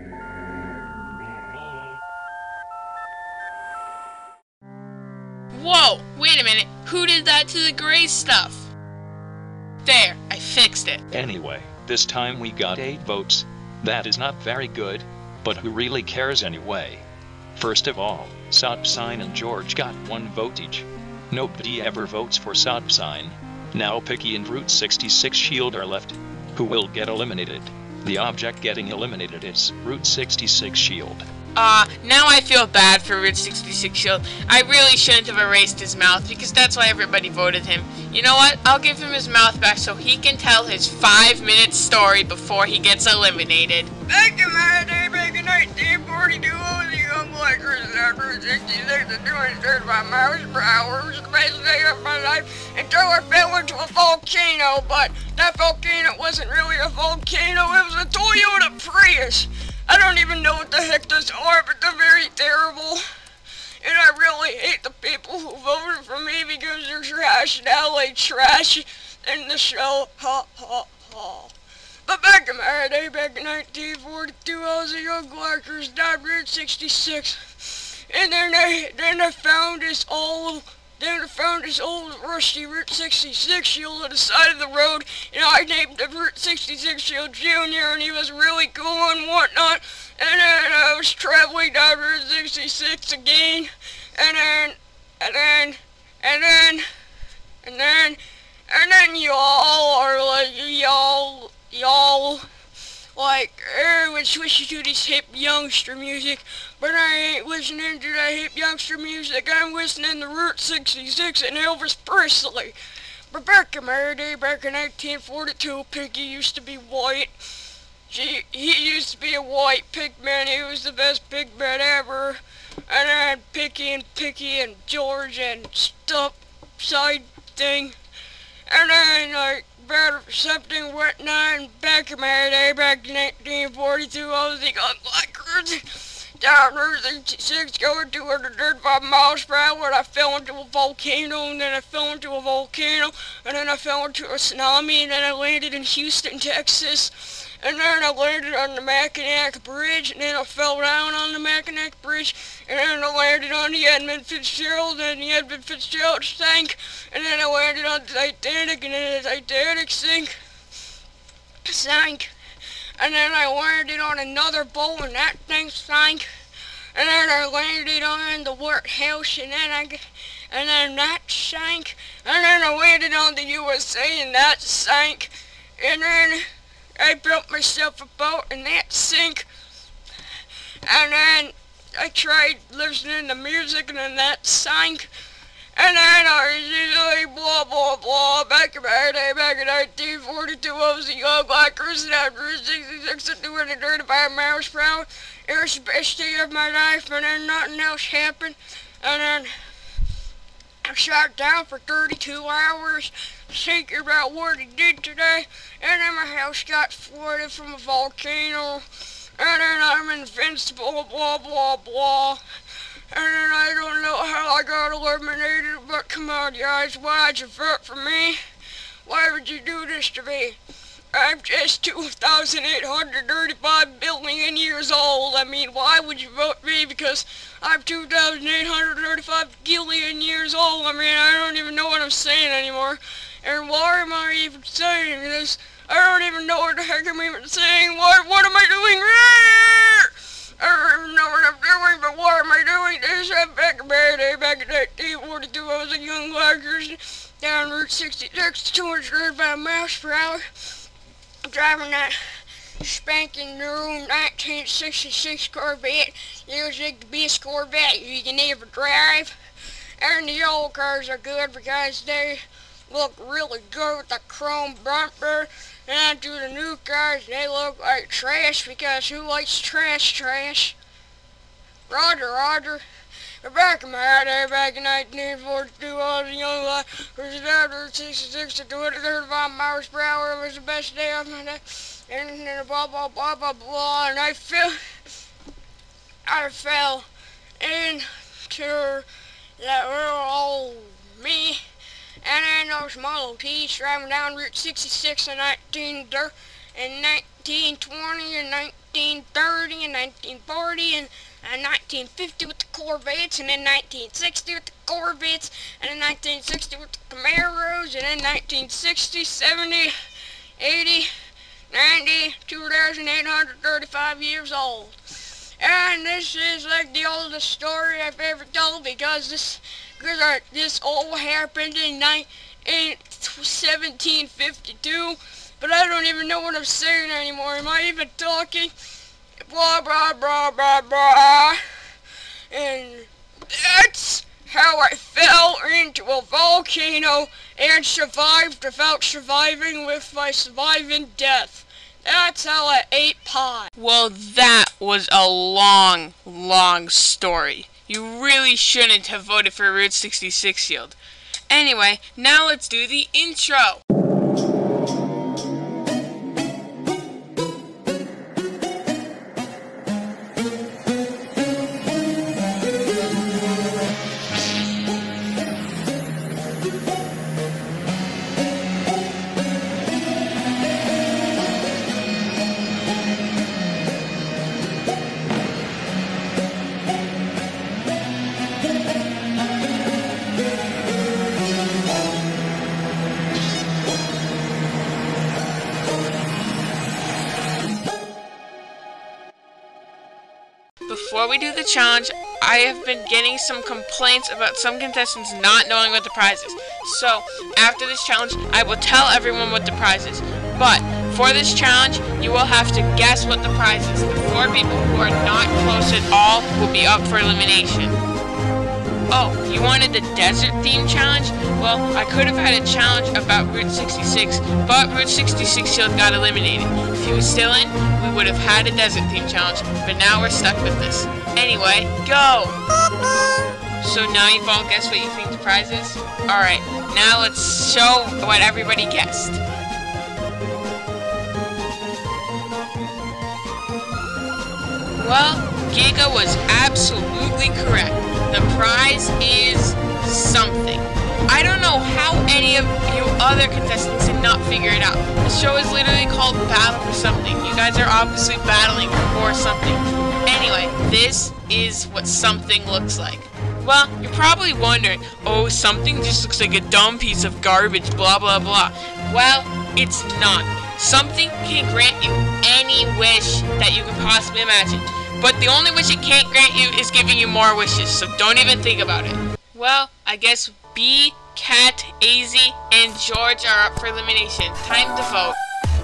Whoa, wait a minute. Who did that to the gray stuff? There, I fixed it. Anyway, this time we got eight votes. That is not very good, but who really cares anyway? First of all, Sopsign and George got one vote each. Nobody ever votes for Sopsign. Now Picky and Route sixty-six Shield are left. Who will get eliminated? The object getting eliminated is Route sixty-six Shield. Uh, now I feel bad for Route sixty-six Shield. I really shouldn't have erased his mouth, because that's why everybody voted him. You know what? I'll give him his mouth back so he can tell his five-minute story before he gets eliminated. Back in my day, back in nineteen forty-two, I was a young black person after Route sixty-six and two hundred thirty-five miles per hour. It was the best day of my life until I fell into a volcano, but that volcano wasn't really a volcano, it was a Toyota Prius. I don't even know what the heck those are, but they're very terrible. And I really hate the people who voted for me because they're trash. Now they trash in the show. Ha ha ha. But back in my day, back in nineteen forty-two, I was a young Glackers, died Route sixty-six. And then they, then I found this old, then I found this old rusty Route sixty-six shield on the side of the road, and I named the Route sixty-six shield Junior, and he was really cool and whatnot. And then I was traveling down Route sixty-six again, and then, and then, and then, and then, and then y'all are like, y'all, y'all, like, everyone switching to this hip youngster music, but I ain't listening to that hip youngster music. I'm listening to Route sixty-six and Elvis Presley. But back in my day, back in nineteen forty-two, Piggy used to be white. She, he used to be a white pigman. He was the best pigman ever. And then Picky and Picky and George and Stump side thing. And then, like, Battle for Something, whatnot, and back in my day, back in nineteen forty-two, I was the young Blackers, down Route sixty-six, going two hundred thirty-five miles per hour, and I fell into a volcano, and then I fell into a volcano, and then I fell into a tsunami, and then I landed in Houston, Texas, and then I landed on the Mackinac Bridge, and then I fell down on the Mackinac Bridge, and then I landed on the Edmund Fitzgerald, and the Edmund Fitzgerald sank, and then I landed on the Titanic, and then the Titanic sank, sank, and then I landed on another boat, and that thing sank, and then I landed on the warehouse, and then I, and then that sank, and then I landed on the U S A, and that sank, and then I built myself a boat, and that sank, and then I tried listening to music, and then that sank, and then I was just like, blah, blah, blah. Back in my day, back in nineteen forty-two, I was a young black person at Route sixty-six at two hundred thirty-five miles per hour. It was the best day of my life, and then nothing else happened, and then I shot down for thirty-two hours, thinking about what he did today, and then my house got flooded from a volcano, and then I'm invincible, blah, blah, blah, and then I don't know how I got eliminated, but come on, guys, why'd you vote for me? Why would you do this to me? I'm just two thousand eight hundred thirty-five billion years old. I mean, why would you vote me? Because I'm two thousand eight hundred thirty-five billion years old. I mean, I don't even know what I'm saying anymore. And why am I even saying this? I don't even know what the heck I'm even saying. What, what am I doing? I don't even know what I'm doing, but why am I doing this? I'm back in my day, back in nineteen forty-two, I was a young black person down Route sixty-six, two hundred thirty-five miles per hour. Driving that spanking new nineteen sixty-six Corvette. It was like the best Corvette you can ever drive. And the old cars are good because they look really good with the chrome bumper. And I do the new cars, they look like trash because who likes trash, trash? Roger, Roger. But back in my day, back in nineteen forty-two, I was a young lad who was down Route sixty-six to two hundred thirty-five miles per hour. It was the best day of my day. And then blah, blah, blah, blah, blah. And I fell, I fell into that little old me. And then those Model Ts driving down Route sixty-six in nineteen twenty and nineteen thirty and nineteen forty and and nineteen fifty with the Corvettes, and then nineteen sixty with the Corvettes, and then nineteen sixty with the Camaros, and then nineteen sixty, seventy, eighty, ninety, two thousand eight hundred thirty-five years old. And this is like the oldest story I've ever told because this because uh, this all happened in, in seventeen fifty-two, but I don't even know what I'm saying anymore. Am I even talking? Blah, blah, blah, blah, blah. And that's how I fell into a volcano and survived without surviving with my surviving death. That's how I ate pie. Well, that was a long, long story. You really shouldn't have voted for Route sixty-six shield. Anyway, now let's do the intro. before we do the challenge, I have been getting some complaints about some contestants not knowing what the prize is. So, after this challenge, I will tell everyone what the prize is. But, for this challenge, you will have to guess what the prize is. The four people who are not close at all will be up for elimination. Oh, you wanted the desert theme challenge? Well, I could have had a challenge about Route sixty-six, but Route sixty-six Shield got eliminated. If he was still in, we would have had a desert theme challenge, but now we're stuck with this. Anyway, go! So now you've all guessed what you think the prize is? Alright, now let's show what everybody guessed. Well, Giga was absolutely correct. The prize is something. I don't know how any of you other contestants did not figure it out. The show is literally called Battle for Something. You guys are obviously battling for something. Anyway, this is what something looks like. Well, you're probably wondering, oh, something just looks like a dumb piece of garbage, blah, blah, blah. Well, it's not. Something can grant you any wish that you could possibly imagine. But the only wish it can't grant you is giving you more wishes, so don't even think about it. Well, I guess B, Kat, A Z, and George are up for elimination. Time to vote.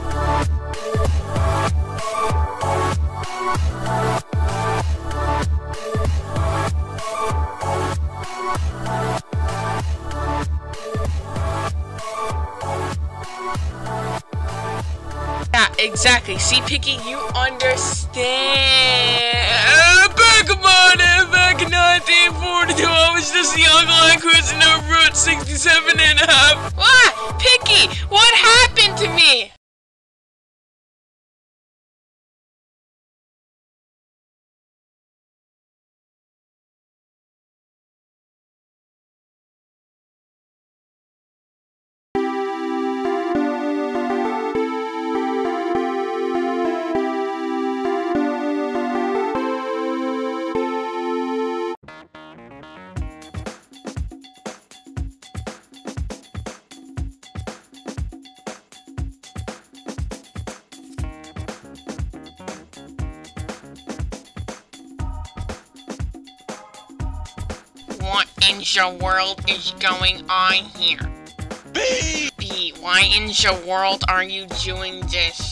Yeah, exactly. See, Picky, you understand. Back on back in nineteen forty-two, I was just a young lad cruising over Route sixty-seven and a half. What? Picky, what happened to me? What in the world is going on here? B! B, why in the world are you doing this?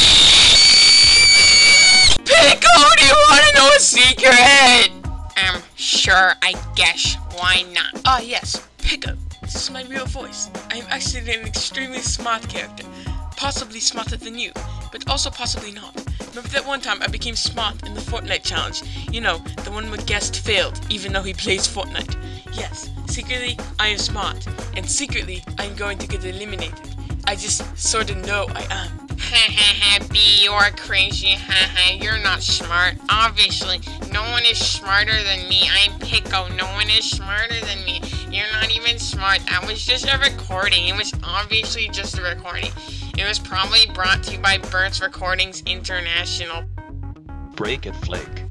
Pickle, do you want to know a secret? Um, sure, I guess. Why not? Ah, yes, Pickle. This is my real voice. I'm actually an extremely smart character. Possibly smarter than you, but also possibly not. Remember that one time I became smart in the Fortnite challenge? You know, the one where Guest failed, even though he plays Fortnite. Yes, secretly, I am smart, and secretly, I am going to get eliminated. I just sorta know I am. Ha ha ha, B, you're crazy, ha ha, you're not smart. Obviously, no one is smarter than me. I'm Pico, no one is smarter than me. You're not even smart. That was just a recording. It was obviously just a recording. It was probably brought to you by Burt's Recordings International. Break it, Flake.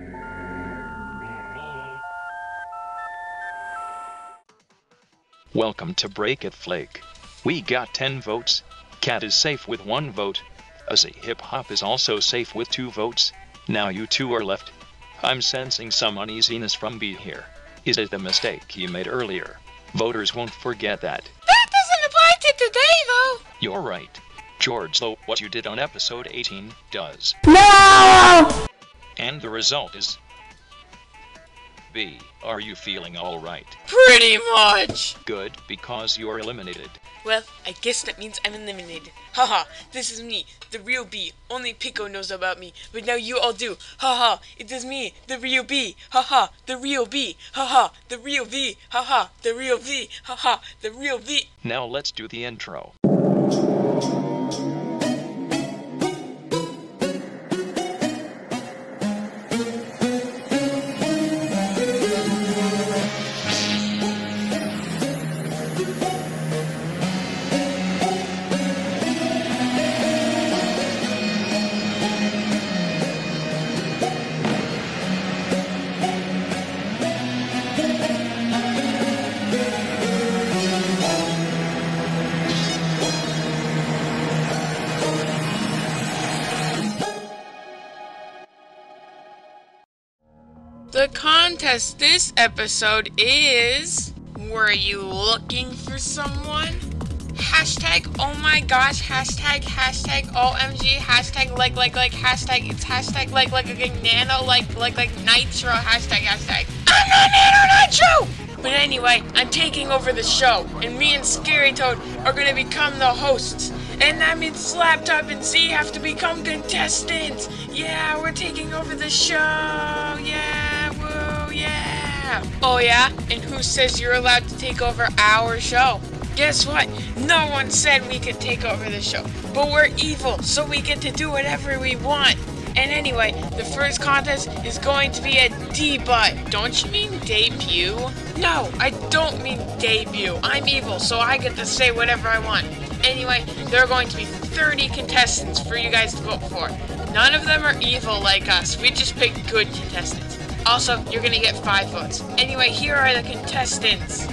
Welcome to Break It, Flake. We got ten votes. Cat is safe with one vote. Azzy Hip Hop is also safe with two votes. Now you two are left. I'm sensing some uneasiness from B here. Is it the mistake you made earlier? Voters won't forget that. That doesn't apply to today, though. You're right. George, though, what you did on episode eighteen does. No! And the result is... B, are you feeling alright? Pretty much. Good, because you're eliminated. Well, I guess that means I'm eliminated. Haha, this is me, the real B. Only Pico knows about me, but now you all do. Haha, it is me, the real B. Haha, the real B. Haha, the real B. Haha, the real B. Haha, the real B. Now let's do the intro. The contest this episode is... Were you looking for someone? Hashtag oh my gosh, hashtag, hashtag O M G, hashtag like, like, like, hashtag, it's hashtag like, like, like, nano, like, like, like, nitro, hashtag, hashtag. I'm not nano nitro! But anyway, I'm taking over the show, and me and Scary Toad are gonna become the hosts. And that means Slaptop and Z have to become contestants! Yeah, we're taking over the show! Yeah, woo, yeah! Oh yeah? And who says you're allowed to take over our show? Guess what? No one said we could take over the show. But we're evil, so we get to do whatever we want. And anyway, the first contest is going to be a debut. Don't you mean debut? No, I don't mean debut. I'm evil, so I get to say whatever I want. Anyway, there are going to be thirty contestants for you guys to vote for. None of them are evil like us. We just pick good contestants. Also, you're gonna get five votes. Anyway, here are the contestants.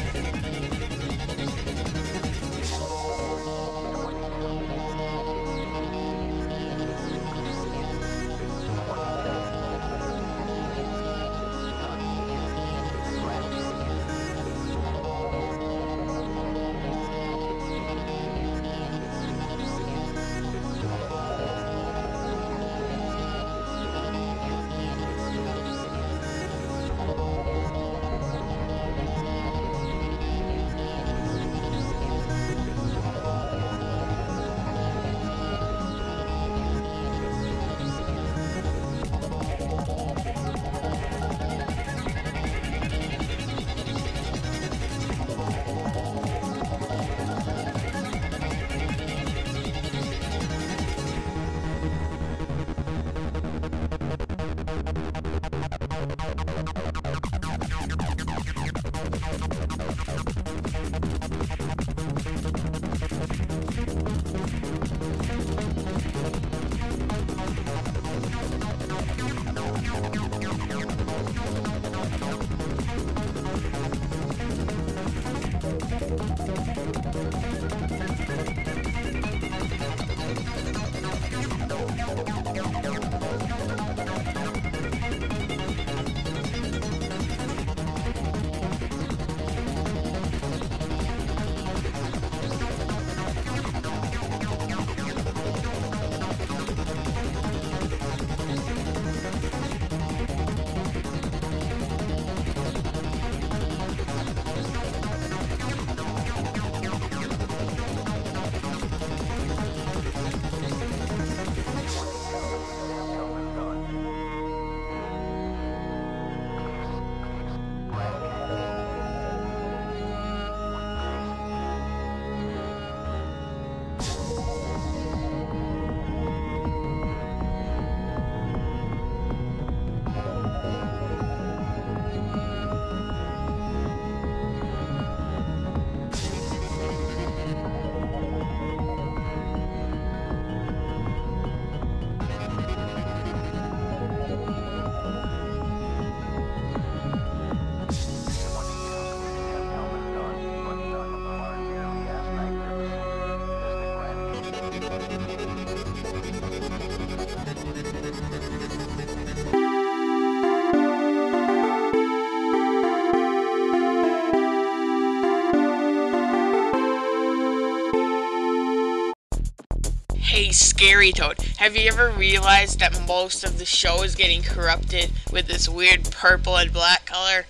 Hey, Scary Toad, have you ever realized that most of the show is getting corrupted with this weird purple and black color?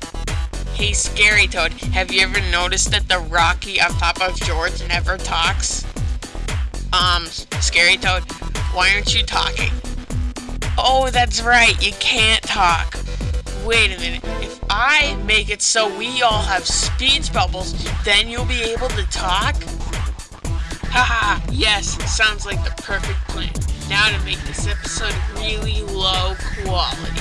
Hey, Scary Toad, have you ever noticed that the Rocky on top of George never talks? Um, Scary Toad, why aren't you talking? Oh, that's right, you can't talk. Wait a minute, if I make it so we all have speech bubbles, then you'll be able to talk? Haha, yes, sounds like the perfect plan. Now to make this episode really low quality.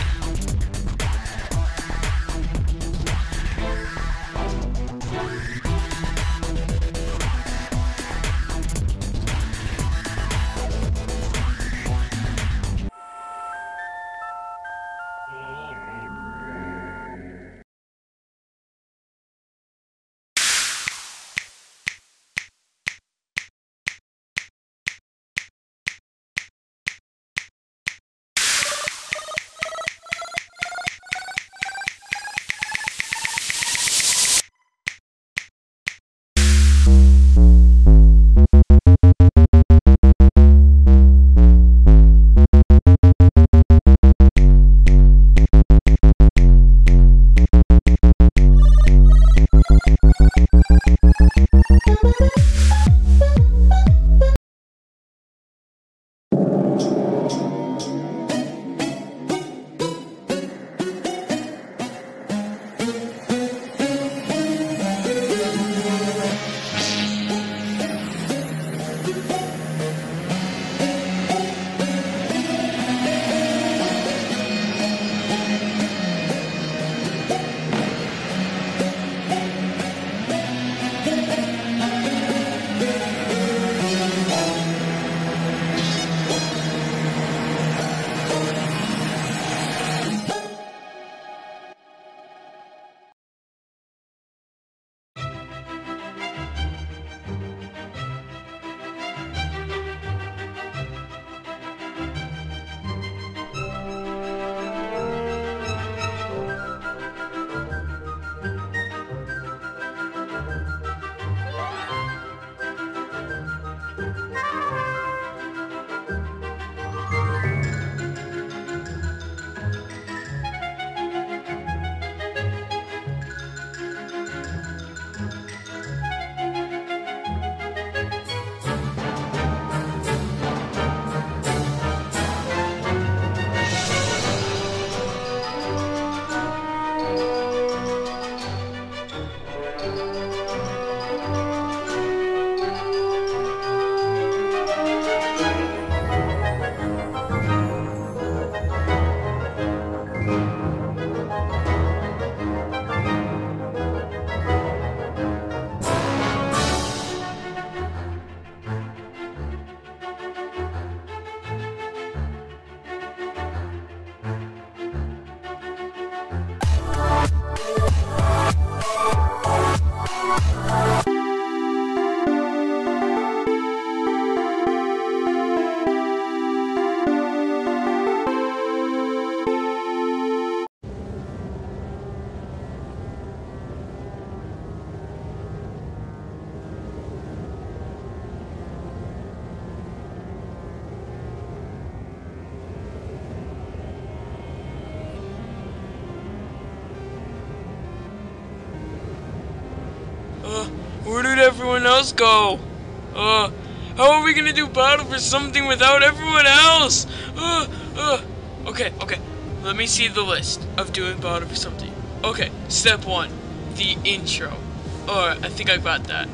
else go? Uh, how are we gonna do Battle for Something without everyone else? Uh, uh. Okay, okay. Let me see the list of doing Battle for Something. Okay, step one, the intro. Alright, I think I got that.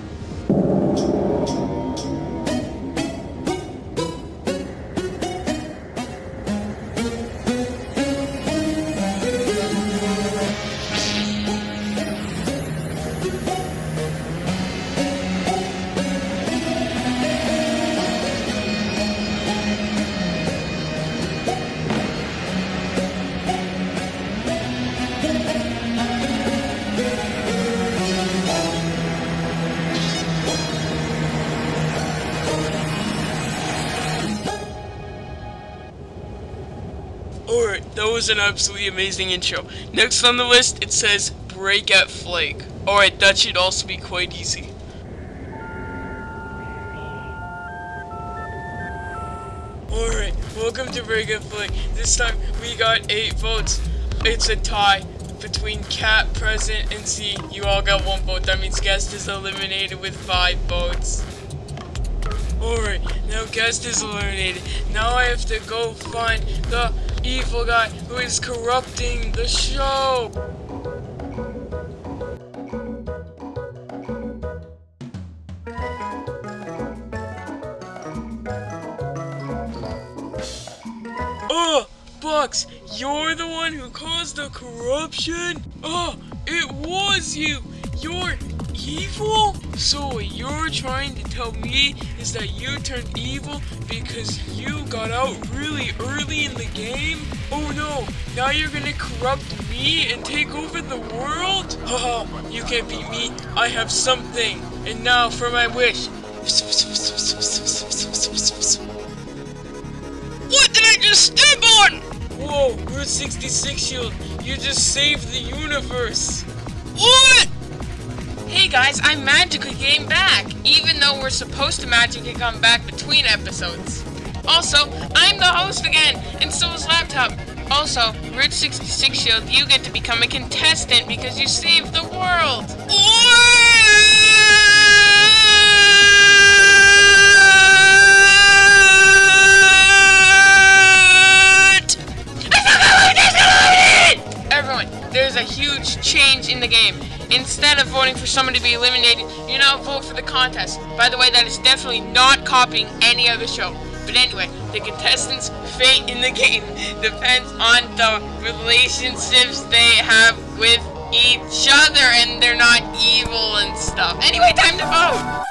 Alright, that was an absolutely amazing intro. Next on the list, it says Break at Flake. Alright, that should also be quite easy. Alright, welcome to Break at Flake. This time, we got eight votes. It's a tie between Cat, Present, and C. You all got one vote. That means Guest is eliminated with five votes. Alright, now Guest is eliminated. Now I have to go find the evil guy who is corrupting the show. Oh, Bucks, you're the one who caused the corruption? Oh, it was you. You're evil? So what you're trying to tell me is that you turned evil because you got out really early in the game? Oh no, now you're gonna corrupt me and take over the world? Haha, you can't beat me. I have something. And now for my wish. What did I just step on? Whoa, Route sixty-six shield. You just saved the universe. What? Hey guys, I magically came back, even though we're supposed to magically come back between episodes. Also, I'm the host again, and so is Laptop. Also, Route sixty-six Shield, you get to become a contestant because you saved the world. Everyone, there's a huge change in the game. Instead of voting for someone to be eliminated, you now vote for the contest. By the way, that is definitely not copying any other show. But anyway, the contestants' fate in the game depends on the relationships they have with each other, and they're not evil and stuff. Anyway, time to vote!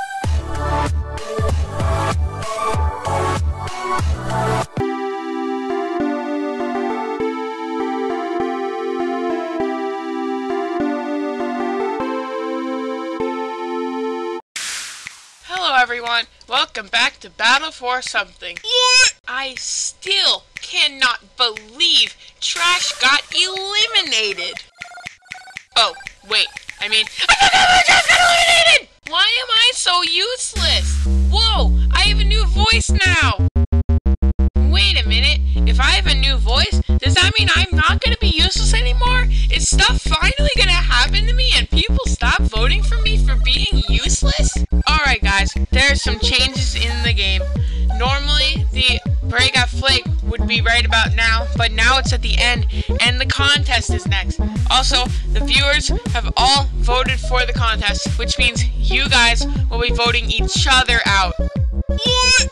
Hello everyone, welcome back to Battle for Something. What? I still cannot believe Trash got eliminated. Oh, wait, I mean, I thought Trash got eliminated! Why am I so useless? Whoa, I have a new voice now. Wait a minute, if I have a new voice, does that mean I'm not gonna be useless anymore? Is stuff finally gonna happen to me and people stop voting for me for being useless? Alright guys, there are some changes in the game. Normally, the Break at Flake would be right about now, but now it's at the end, and the contest is next. Also, the viewers have all voted for the contest, which means you guys will be voting each other out. What?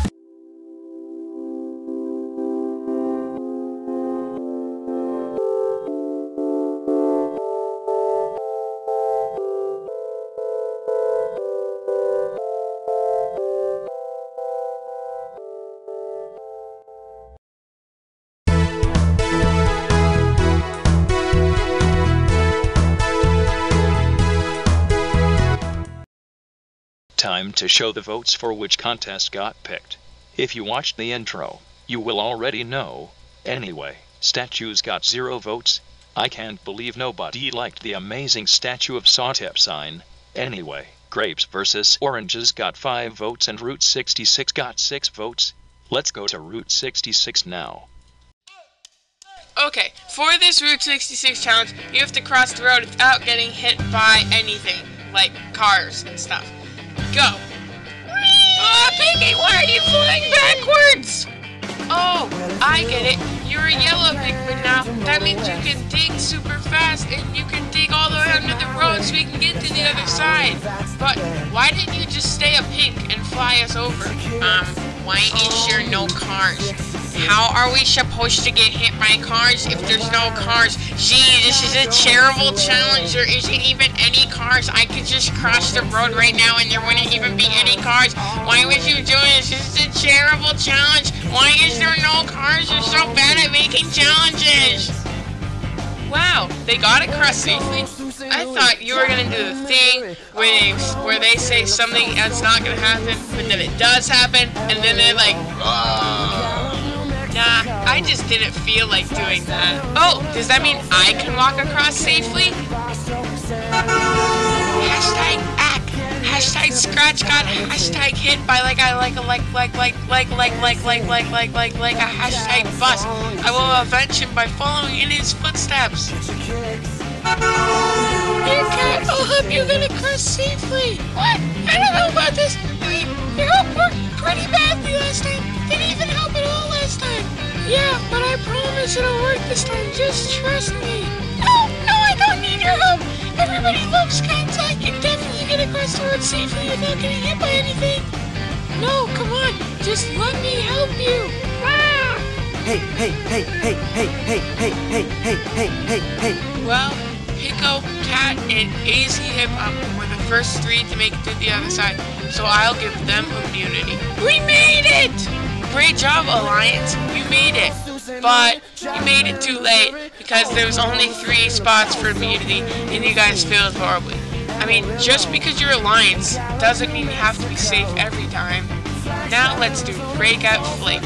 Time to show the votes for which contest got picked. If you watched the intro, you will already know. Anyway, statues got zero votes. I can't believe nobody liked the amazing statue of Sawtep sign. Anyway, grapes versus oranges got five votes and Route sixty-six got six votes. Let's go to Route sixty-six now. Okay, for this Route sixty-six challenge, you have to cross the road without getting hit by anything, like cars and stuff. go. Oh, Piggy, why are you flying backwards? Oh, I get it. You're a yellow pigman now. That means you can dig super fast and you can dig all the way under the road so we can get to the other side. But why didn't you just stay a pink and fly us over? Um, why is there no cars? How are we supposed to get hit by cars if there's no cars? Gee, this is a terrible challenge. There isn't even any cars. I could just cross the road right now and there wouldn't even be any cars. Why would you do this? This is a terrible challenge. Why is there no cars? You're so bad at making challenges. Wow, they got across safely? I thought you were gonna do the thing where they, where they say something that's not gonna happen, but then it does happen, and then they're like, oh. Nah, I just didn't feel like doing that. Oh, does that mean I can walk across safely? Hashtag act. Hashtag scratch got hashtag hit by like I like a like like like like like like like like like like like a hashtag bus. I will avenge him by following in his footsteps. Here, Cat, I'll help you get across safely. What? I don't know about this. I mean, your help worked pretty badly last time. Didn't even help at all last time. Yeah, but I promise it'll work this time. Just trust me. No, no, I don't need your help. Everybody loves cats. I can definitely get across the road safely without getting hit by anything. No, come on. Just let me help you. Ah! Hey, hey, hey, hey, hey, hey, hey, hey, hey, hey, hey, hey. Well, Pico, Cat, and A Z Hip Hop were the first three to make it to the other side, so I'll give them immunity. We made it! Great job, Alliance. You made it. But you made it too late because there was only three spots for immunity and you guys failed horribly. I mean, just because you're Alliance doesn't mean you have to be safe every time. Now let's do Breakout Flake.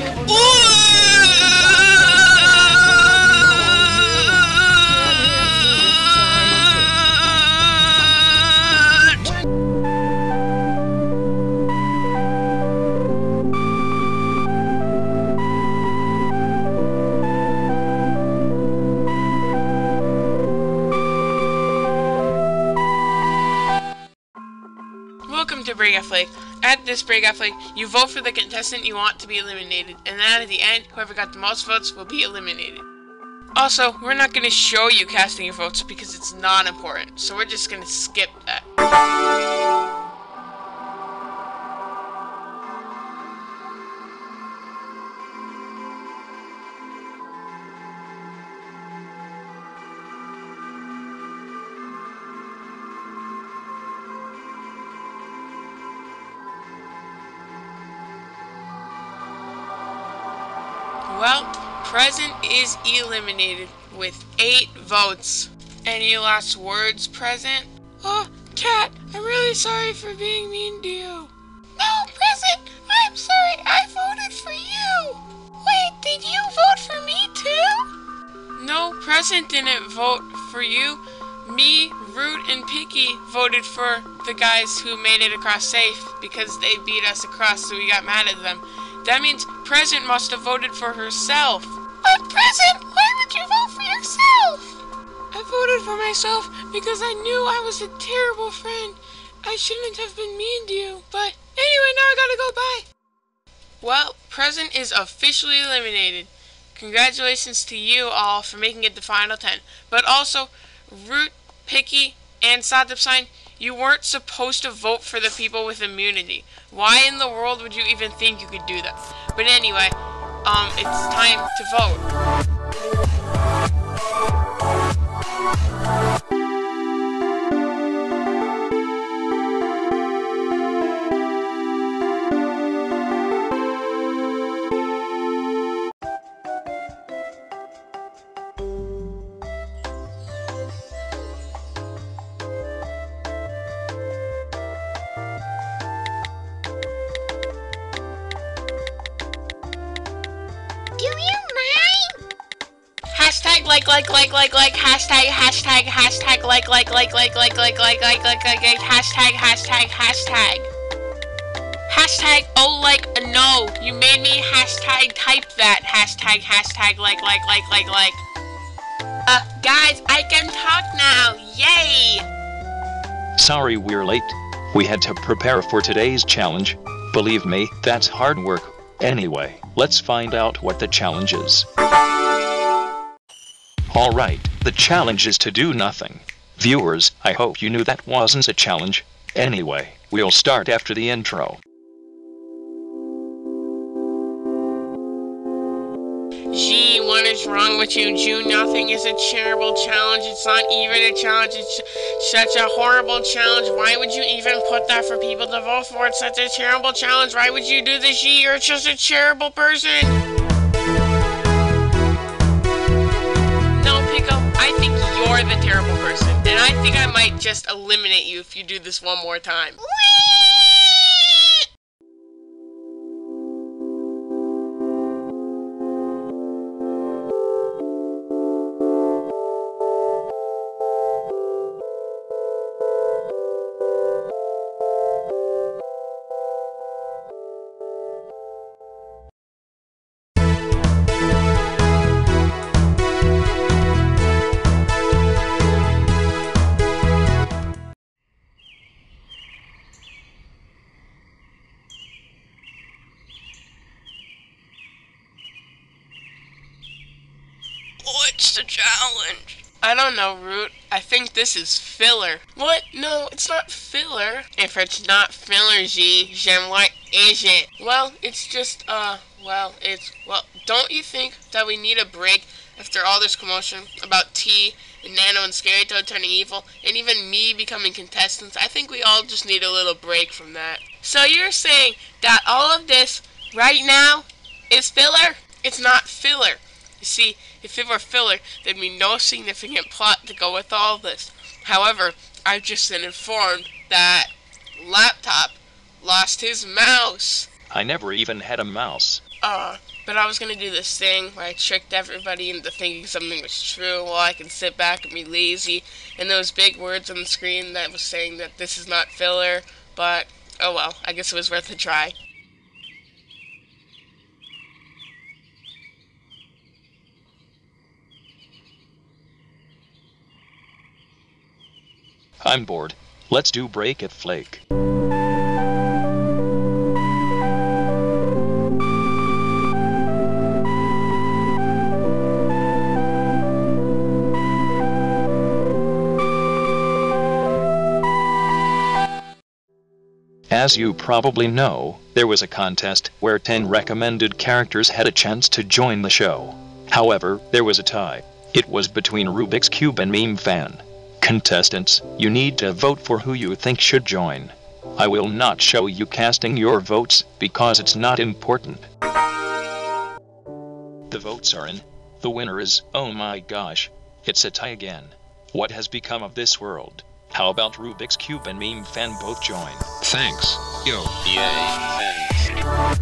Welcome to Breakout Flake. At this Breakout Flake, you vote for the contestant you want to be eliminated, and then at the end, whoever got the most votes will be eliminated. Also, we're not going to show you casting your votes because it's not important, so we're just going to skip that. Well, Present is eliminated with eight votes. Any last words, Present? Oh, Cat, I'm really sorry for being mean to you. No, Present, I'm sorry, I voted for you. Wait, did you vote for me too? No, Present didn't vote for you. Me, Root, and Picky voted for the guys who made it across safe because they beat us across, so we got mad at them. That means Present must have voted for herself. But Present, why would you vote for yourself? I voted for myself because I knew I was a terrible friend. I shouldn't have been mean to you, but anyway, now I gotta go, bye. Well, Present is officially eliminated. Congratulations to you all for making it the final ten. But also, Root, Picky, and Satipsign, you weren't supposed to vote for the people with immunity. Why in the world would you even think you could do that? But anyway, um, it's time to vote. Hashtag like like like like like hashtag hashtag hashtag like like like like like like like like like like like hashtag hashtag hashtag hashtag oh like no, you made me hashtag type that hashtag hashtag like like like like like uh guys, I can talk now, yay. Sorry we're late. We had to prepare for today's challenge. Believe me, that's hard work. Anyway, let's find out what the challenge is. Alright, the challenge is to do nothing. Viewers, I hope you knew that wasn't a challenge. Anyway, we'll start after the intro. Gee, what is wrong with you? Do nothing is a terrible challenge. It's not even a challenge. It's such a horrible challenge. Why would you even put that for people to vote for? It's such a terrible challenge. Why would you do this, Gee? You're just a terrible person. No, Pico, I think you're the terrible person. And I think I might just eliminate you if you do this one more time. What's the challenge? I don't know, Root. I think this is filler. What? No, it's not filler. If it's not filler, G, then what is it? Well, it's just, uh, well, it's, well, don't you think that we need a break after all this commotion about T and Nano and Scary Toad turning evil, and even me becoming contestants? I think we all just need a little break from that. So you're saying that all of this, right now, is filler? It's not filler. You see, if it were filler, there'd be no significant plot to go with all this. However, I've just been informed that Laptop lost his mouse. I never even had a mouse. Uh, but I was gonna do this thing where I tricked everybody into thinking something was true while I can sit back and be lazy, and those big words on the screen that was saying that this is not filler, but oh well, I guess it was worth a try. I'm bored. Let's do Break It Flake. As you probably know, there was a contest where ten recommended characters had a chance to join the show. However, there was a tie. It was between Rubik's Cube and Meme Fan. Contestants, you need to vote for who you think should join. I will not show you casting your votes because it's not important. The votes are in. The winner is, oh my gosh, it's a tie again. What has become of this world? How about Rubik's Cube and Meme Fan both join? Thanks. Yo. Yay, thanks.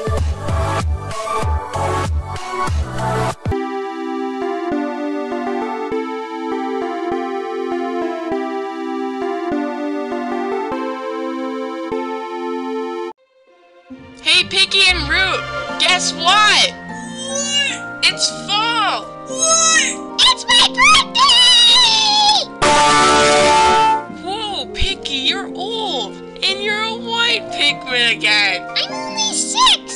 Hey, Picky and Root, guess what? What? It's fall. What? It's my birthday! Whoa, Picky, you're old, and you're a white Pikmin again. I'm only six!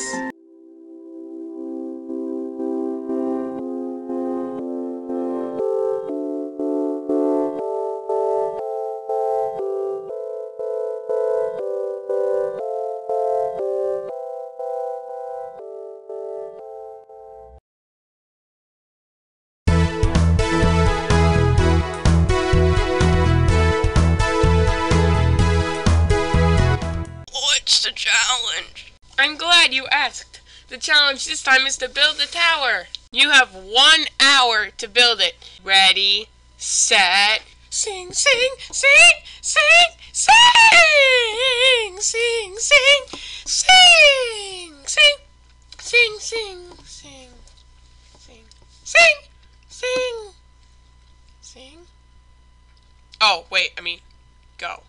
I'm glad you asked. The challenge this time is to build a tower. You have one hour to build it. Ready, set, sing, sing, sing, sing, sing, sing, sing, sing, sing, sing, sing, sing, sing, sing, sing, sing. Oh, wait, I mean, go.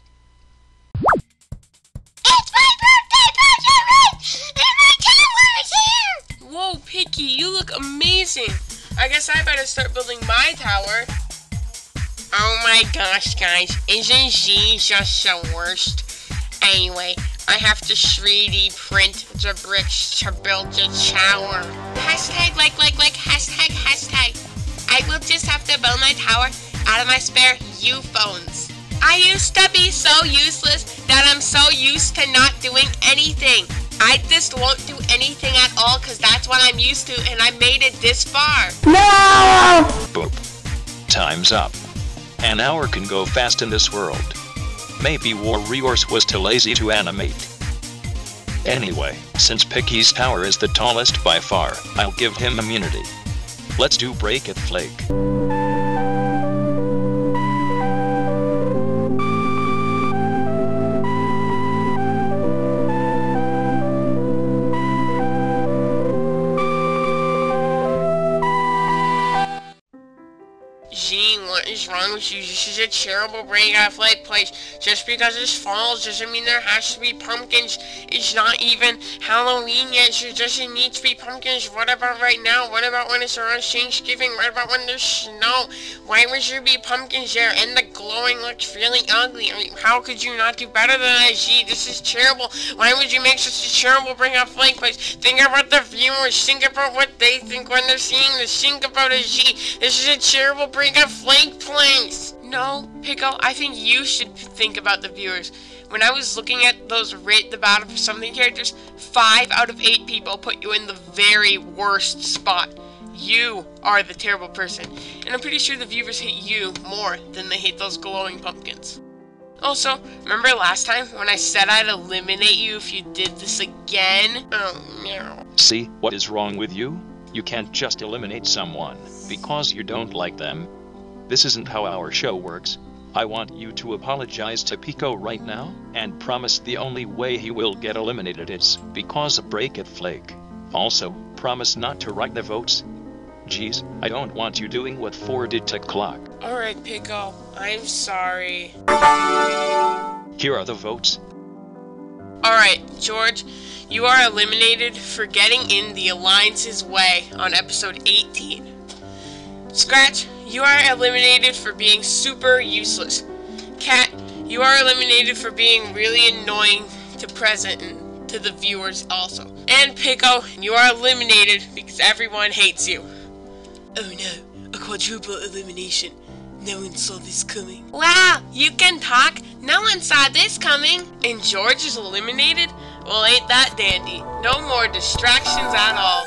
It's my birthday, Pokemon! And my tower is here! Whoa, Picky, you look amazing. I guess I better start building my tower. Oh my gosh, guys, isn't Z just the worst? Anyway, I have to three D print the bricks to build the tower. Hashtag like like like hashtag hashtag. I will just have to build my tower out of my spare U phones. I used to be so useless that I'm so used to not doing anything. I just won't do anything at all because that's what I'm used to, and I made it this far. No! Boop. Time's up. An hour can go fast in this world. Maybe Warriors was too lazy to animate. Anyway, since Picky's tower is the tallest by far, I'll give him immunity. Let's do Break It Flake. Gene, what is wrong with you? This is a terrible Break It Flake place. Just because it's fall doesn't mean there has to be pumpkins. It's not even Halloween yet, so it doesn't need to be pumpkins. What about right now? What about when it's around Thanksgiving? What about when there's snow? Why would there be pumpkins there? And the glowing looks really ugly. I mean, how could you not do better than that? Gee, this is terrible. Why would you make such a terrible Break It Flake place? Think about the viewers. Think about what they think when they're seeing this. Think about it, gee. This is a terrible Break It Flake place. No, Pickle, I think you should think about the viewers. When I was looking at those Rate the Battle for Something characters, five out of eight people put you in the very worst spot. You are the terrible person. And I'm pretty sure the viewers hate you more than they hate those glowing pumpkins. Also, remember last time when I said I'd eliminate you if you did this again? Oh, no. See, what is wrong with you? You can't just eliminate someone because you don't like them. This isn't how our show works. I want you to apologize to Pico right now, and promise the only way he will get eliminated is because of Break It Flake. Also, promise not to write the votes. Jeez, I don't want you doing what four did to Clock. Alright, Pico, I'm sorry. Here are the votes. Alright, George, you are eliminated for getting in the Alliance's way on episode eighteen. Scratch, you are eliminated for being super useless. Cat, you are eliminated for being really annoying to Present and to the viewers also. And Pico, you are eliminated because everyone hates you. Oh no, a quadruple elimination. No one saw this coming. Wow, you can talk? No one saw this coming. And George is eliminated? Well, ain't that dandy. No more distractions at all.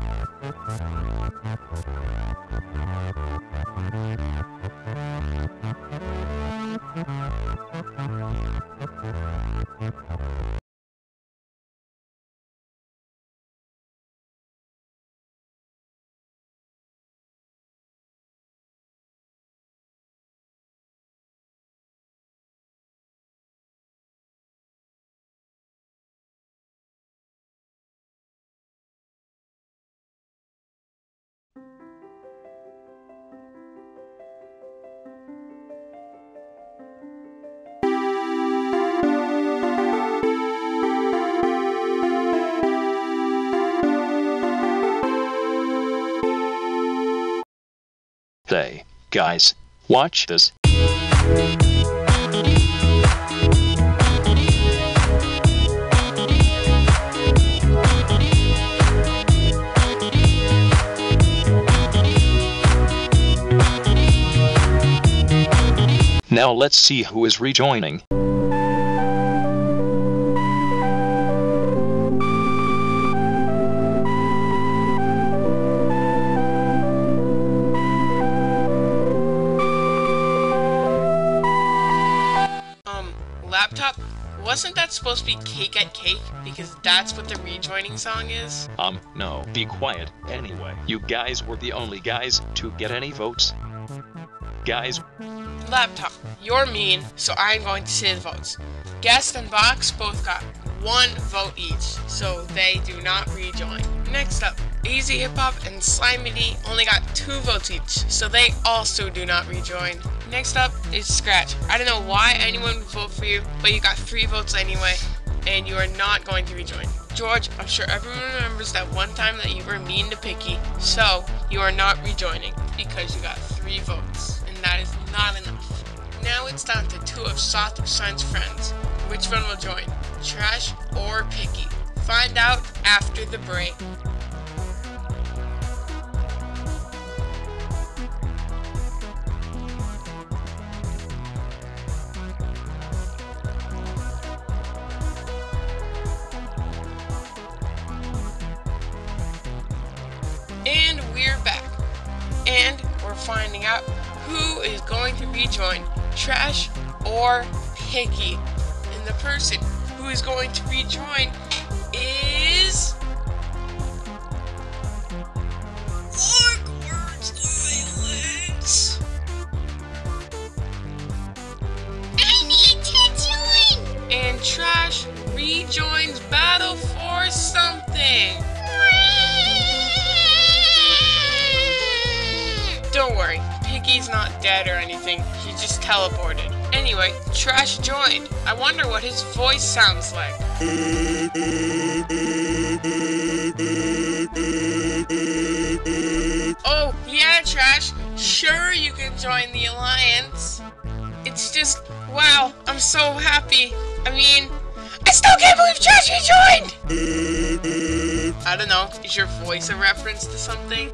Hey, guys, watch this. Now let's see who is rejoining. Laptop, wasn't that supposed to be Cake at Cake? Because that's what the rejoining song is? Um, no, be quiet. Anyway, you guys were the only guys to get any votes. Guys. Laptop, you're mean, so I'm going to say the votes. Guest and Box both got one vote each, so they do not rejoin. Next up, Easy Hip Hop and Slimity only got two votes each, so they also do not rejoin. Next up is Scratch. I don't know why anyone would vote for you, but you got three votes anyway, and you are not going to rejoin. George, I'm sure everyone remembers that one time that you were mean to Picky, so you are not rejoining because you got three votes, and that is not enough. Now it's down to two of Soft Sun's friends. Which one will join? Trash or Picky? Find out after the break. And we're back. And we're finding out who is going to rejoin, Trash or Picky. And the person who is going to rejoin is... Awkward silence. I need to join. And Trash rejoins Battle for Something. Don't worry, Piggy's not dead or anything, he just teleported. Anyway, Trash joined. I wonder what his voice sounds like. Oh, yeah, Trash, sure you can join the Alliance. It's just, wow, I'm so happy. I mean, I still can't believe Trash rejoined! I don't know, is your voice a reference to something?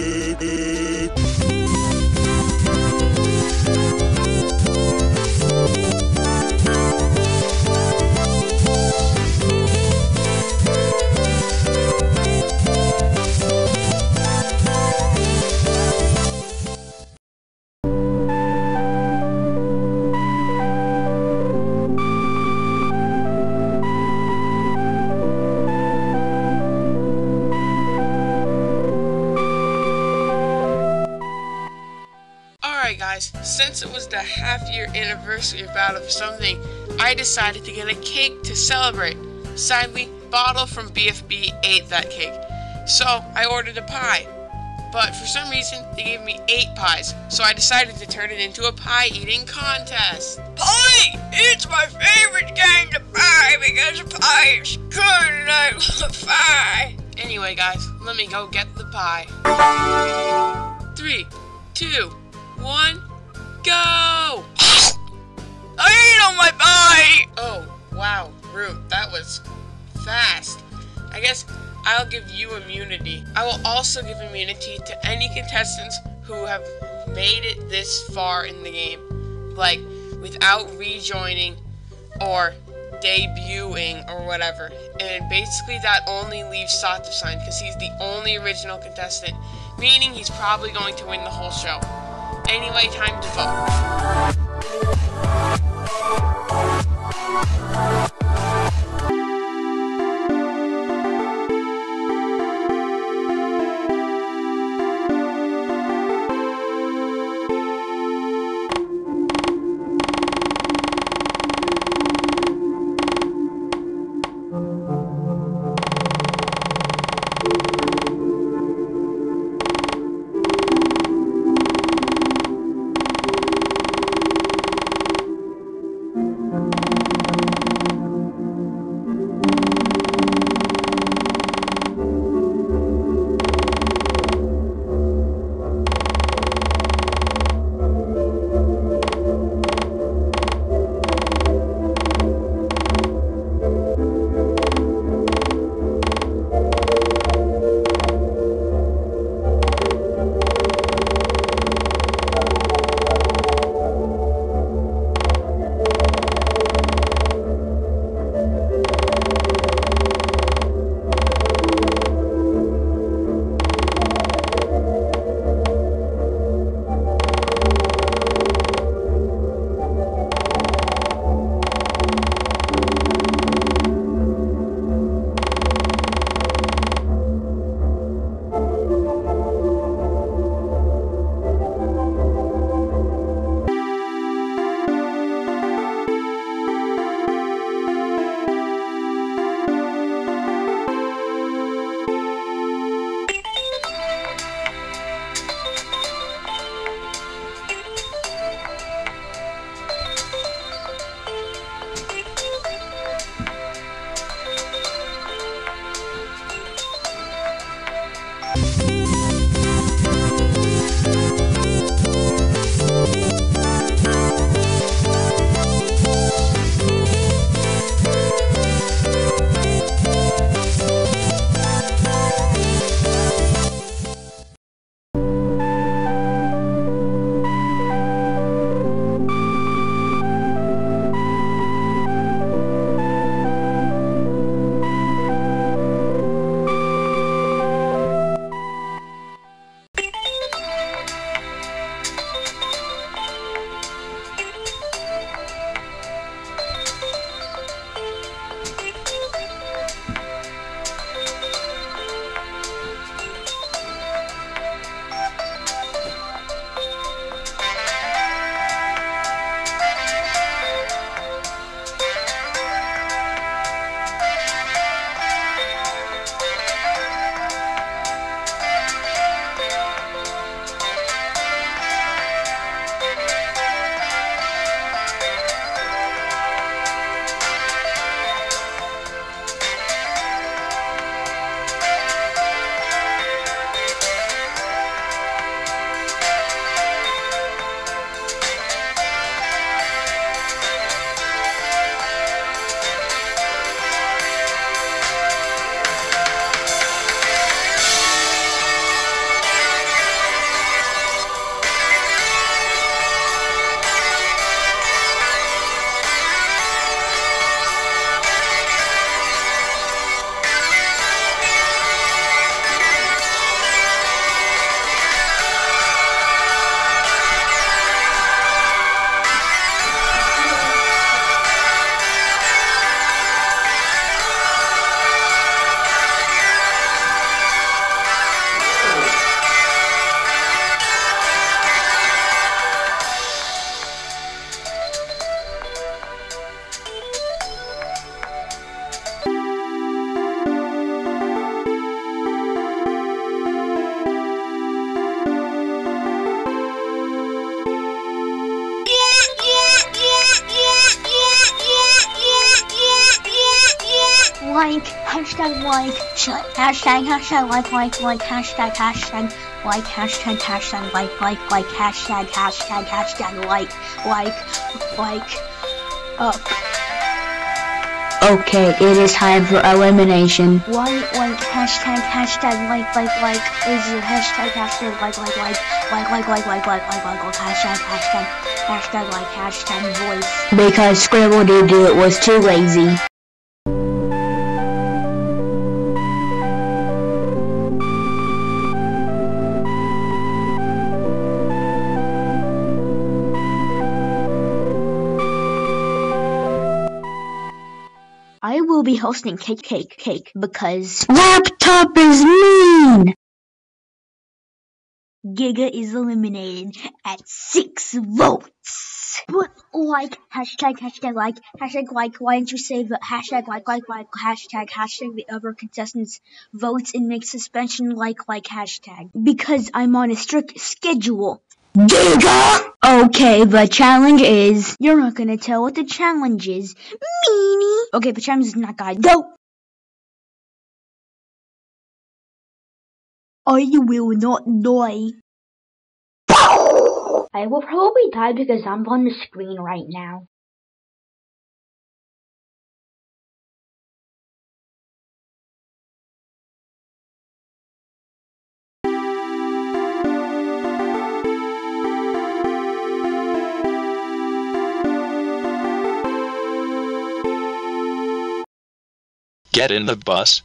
Alright guys, since it was the half year anniversary of Battle for Something, I decided to get a cake to celebrate. Sadly, Bottle from B F B ate that cake, so I ordered a pie. But for some reason, they gave me eight pies, so I decided to turn it into a pie eating contest. Pie! It's my favorite kind of pie because pie is good and I love pie. Anyway guys, let me go get the pie. Three, two, one, go! I ate all my pie! Oh, wow, Root, that was fast. I guess I'll give you immunity. I will also give immunity to any contestants who have made it this far in the game, like without rejoining or debuting or whatever. And basically that only leaves Sato-san because he's the only original contestant, meaning he's probably going to win the whole show. Anyway, time to vote. like, hashtag like, hashtag, hashtag like, like, like, hashtag, hashtag, like, hashtag, hashtag, like, like, like, hashtag, hashtag, hashtag, like, like, like, uh. Okay, it is time for elimination. Why, like, hashtag, hashtag, like, like, like, is your hashtag, hashtag, like, like, like, like, like, like, like, like, like, like, like, hashtag, hashtag, hashtag, like, hashtag voice. Because Scribble Doo Doo was too lazy. I will be hosting Cake Cake Cake because Laptop is mean! Giga is eliminated at six votes. But like, hashtag, hashtag like, hashtag like, why didn't you save the hashtag like, like, like, hashtag, hashtag the other contestants' votes and make suspension like, like, hashtag. Because I'm on a strict schedule. Giga! Okay, the challenge is, you're not gonna tell what the challenge is. Meanie. Okay, the challenge is not guide. Go! I will not die. I will probably die because I'm on the screen right now. Get in the bus.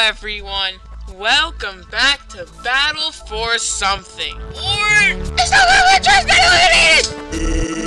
everyone. Welcome back to Battle for Something. Or it's not that just got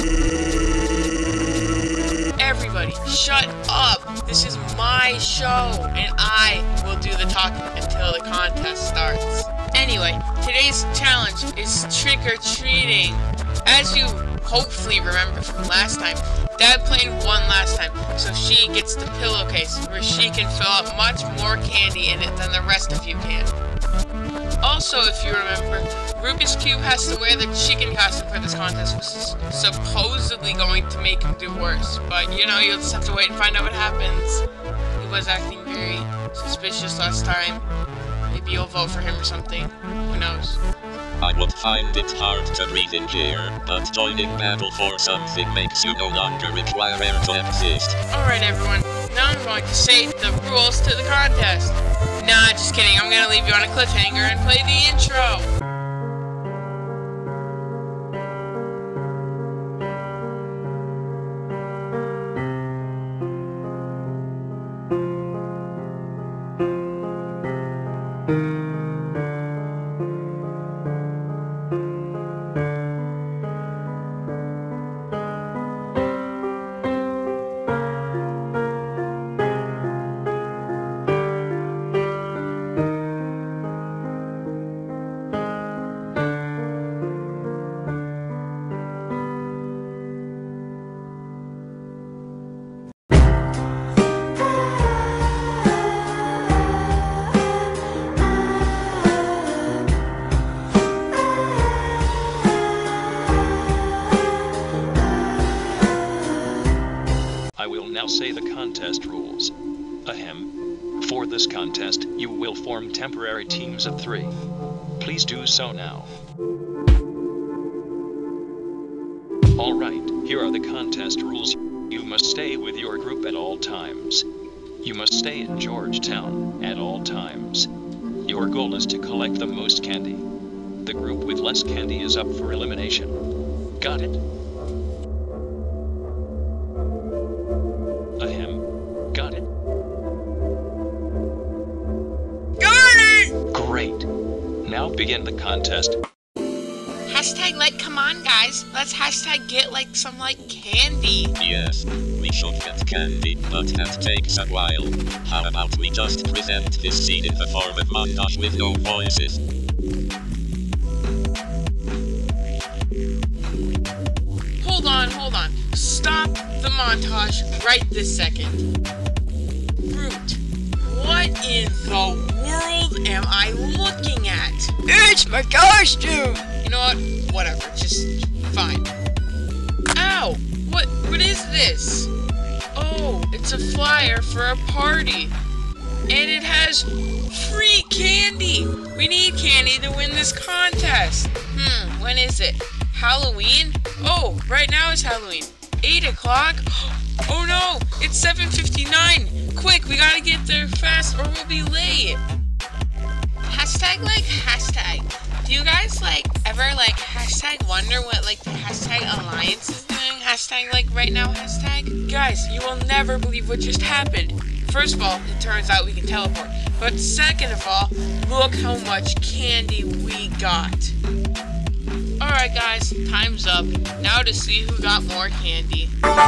eliminated! Everybody, shut up. This is my show, and I will do the talking until the contest starts. Anyway, today's challenge is trick-or-treating. As you hopefully remember from last time, Dad Plane won last time, so she gets the pillowcase, where she can fill up much more candy in it than the rest of you can. Also, if you remember, Rubik's Cube has to wear the chicken costume for this contest, which is supposedly going to make him do worse. But, you know, you'll just have to wait and find out what happens. He was acting very suspicious last time. Maybe you'll vote for him or something. Who knows? I would find it hard to breathe in here, but joining Battle for Something makes you no longer require air to exist. Alright everyone, now I'm going to say the rules to the contest. Nah, just kidding, I'm gonna leave you on a cliffhanger and play the intro. I will now say the contest rules. Ahem. For this contest, you will form temporary teams of three. Please do so now. Alright, here are the contest rules. You must stay with your group at all times. You must stay in Georgetown at all times. Your goal is to collect the most candy. The group with less candy is up for elimination. Got it? Ahem. Got it? Got it! Great. Now begin the contest. Hashtag like, come on guys, let's hashtag get like some like candy. Yes, we should get candy, but that takes a while. How about we just present this scene in the form of montage with no voices? Hold on, hold on. Stop the montage right this second. Brute, what in the world am I looking at? It's my costume! You know what? Whatever, just fine. Ow! What, what is this? Oh, it's a flyer for a party. And it has free candy! We need candy to win this contest. Hmm, when is it? Halloween? Oh, right now it's Halloween. eight o'clock? Oh no, it's seven fifty-nine. Quick, we gotta get there fast or we'll be late. Hashtag like hashtag. Do you guys like ever like hashtag wonder what like the hashtag alliance is doing? Hashtag like right now hashtag? Guys, you will never believe what just happened. First of all, it turns out we can teleport. But second of all, look how much candy we got. Alright guys, time's up. Now to see who got more candy.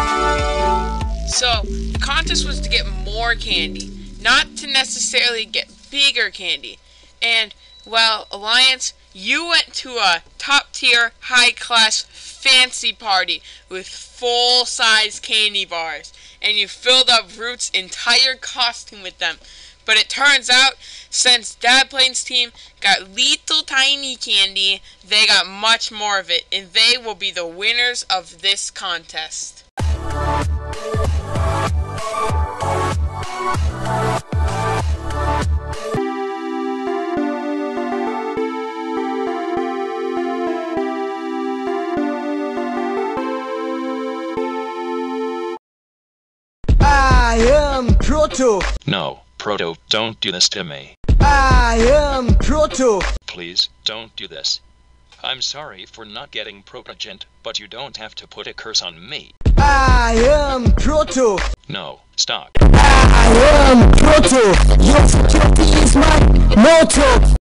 So, the contest was to get more candy, not to necessarily get bigger candy. And, well, Alliance, you went to a top-tier, high-class, fancy party with full-size candy bars. And you filled up Root's entire costume with them. But it turns out, since Dad Plane's team got little tiny candy, they got much more of it, and they will be the winners of this contest. I am Proto. No, Proto, don't do this to me. I am Proto. Please, don't do this. I'm sorry for not getting Protogent, but you don't have to put a curse on me. I am Proto. No, stop. I am Proto. Your security is my motto.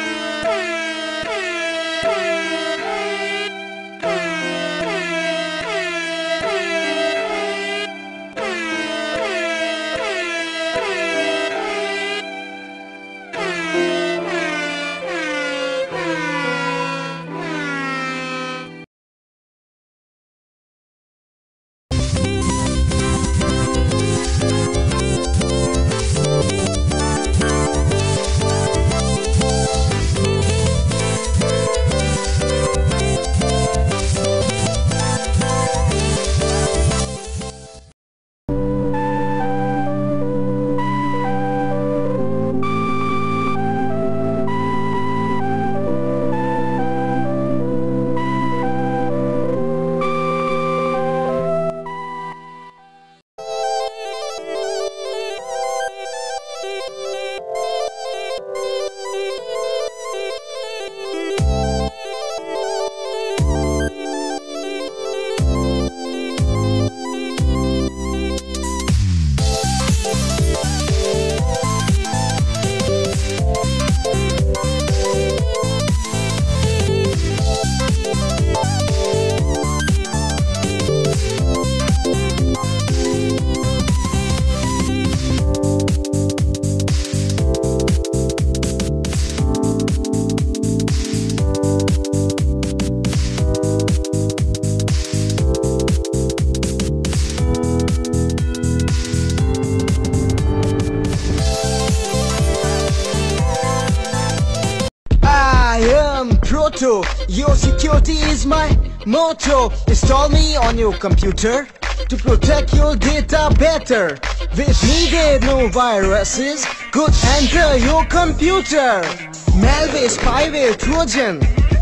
Proto, your security is my motto. Install me on your computer to protect your data better. With needed no viruses could enter your computer. Malware, spyware, Trojan,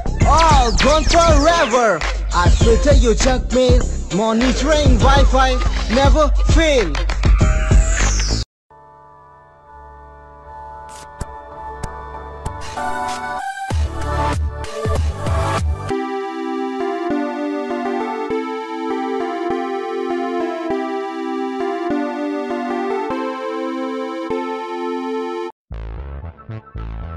all gone forever. I filter your junk mail, monitoring Wi-Fi never fail. Thank you.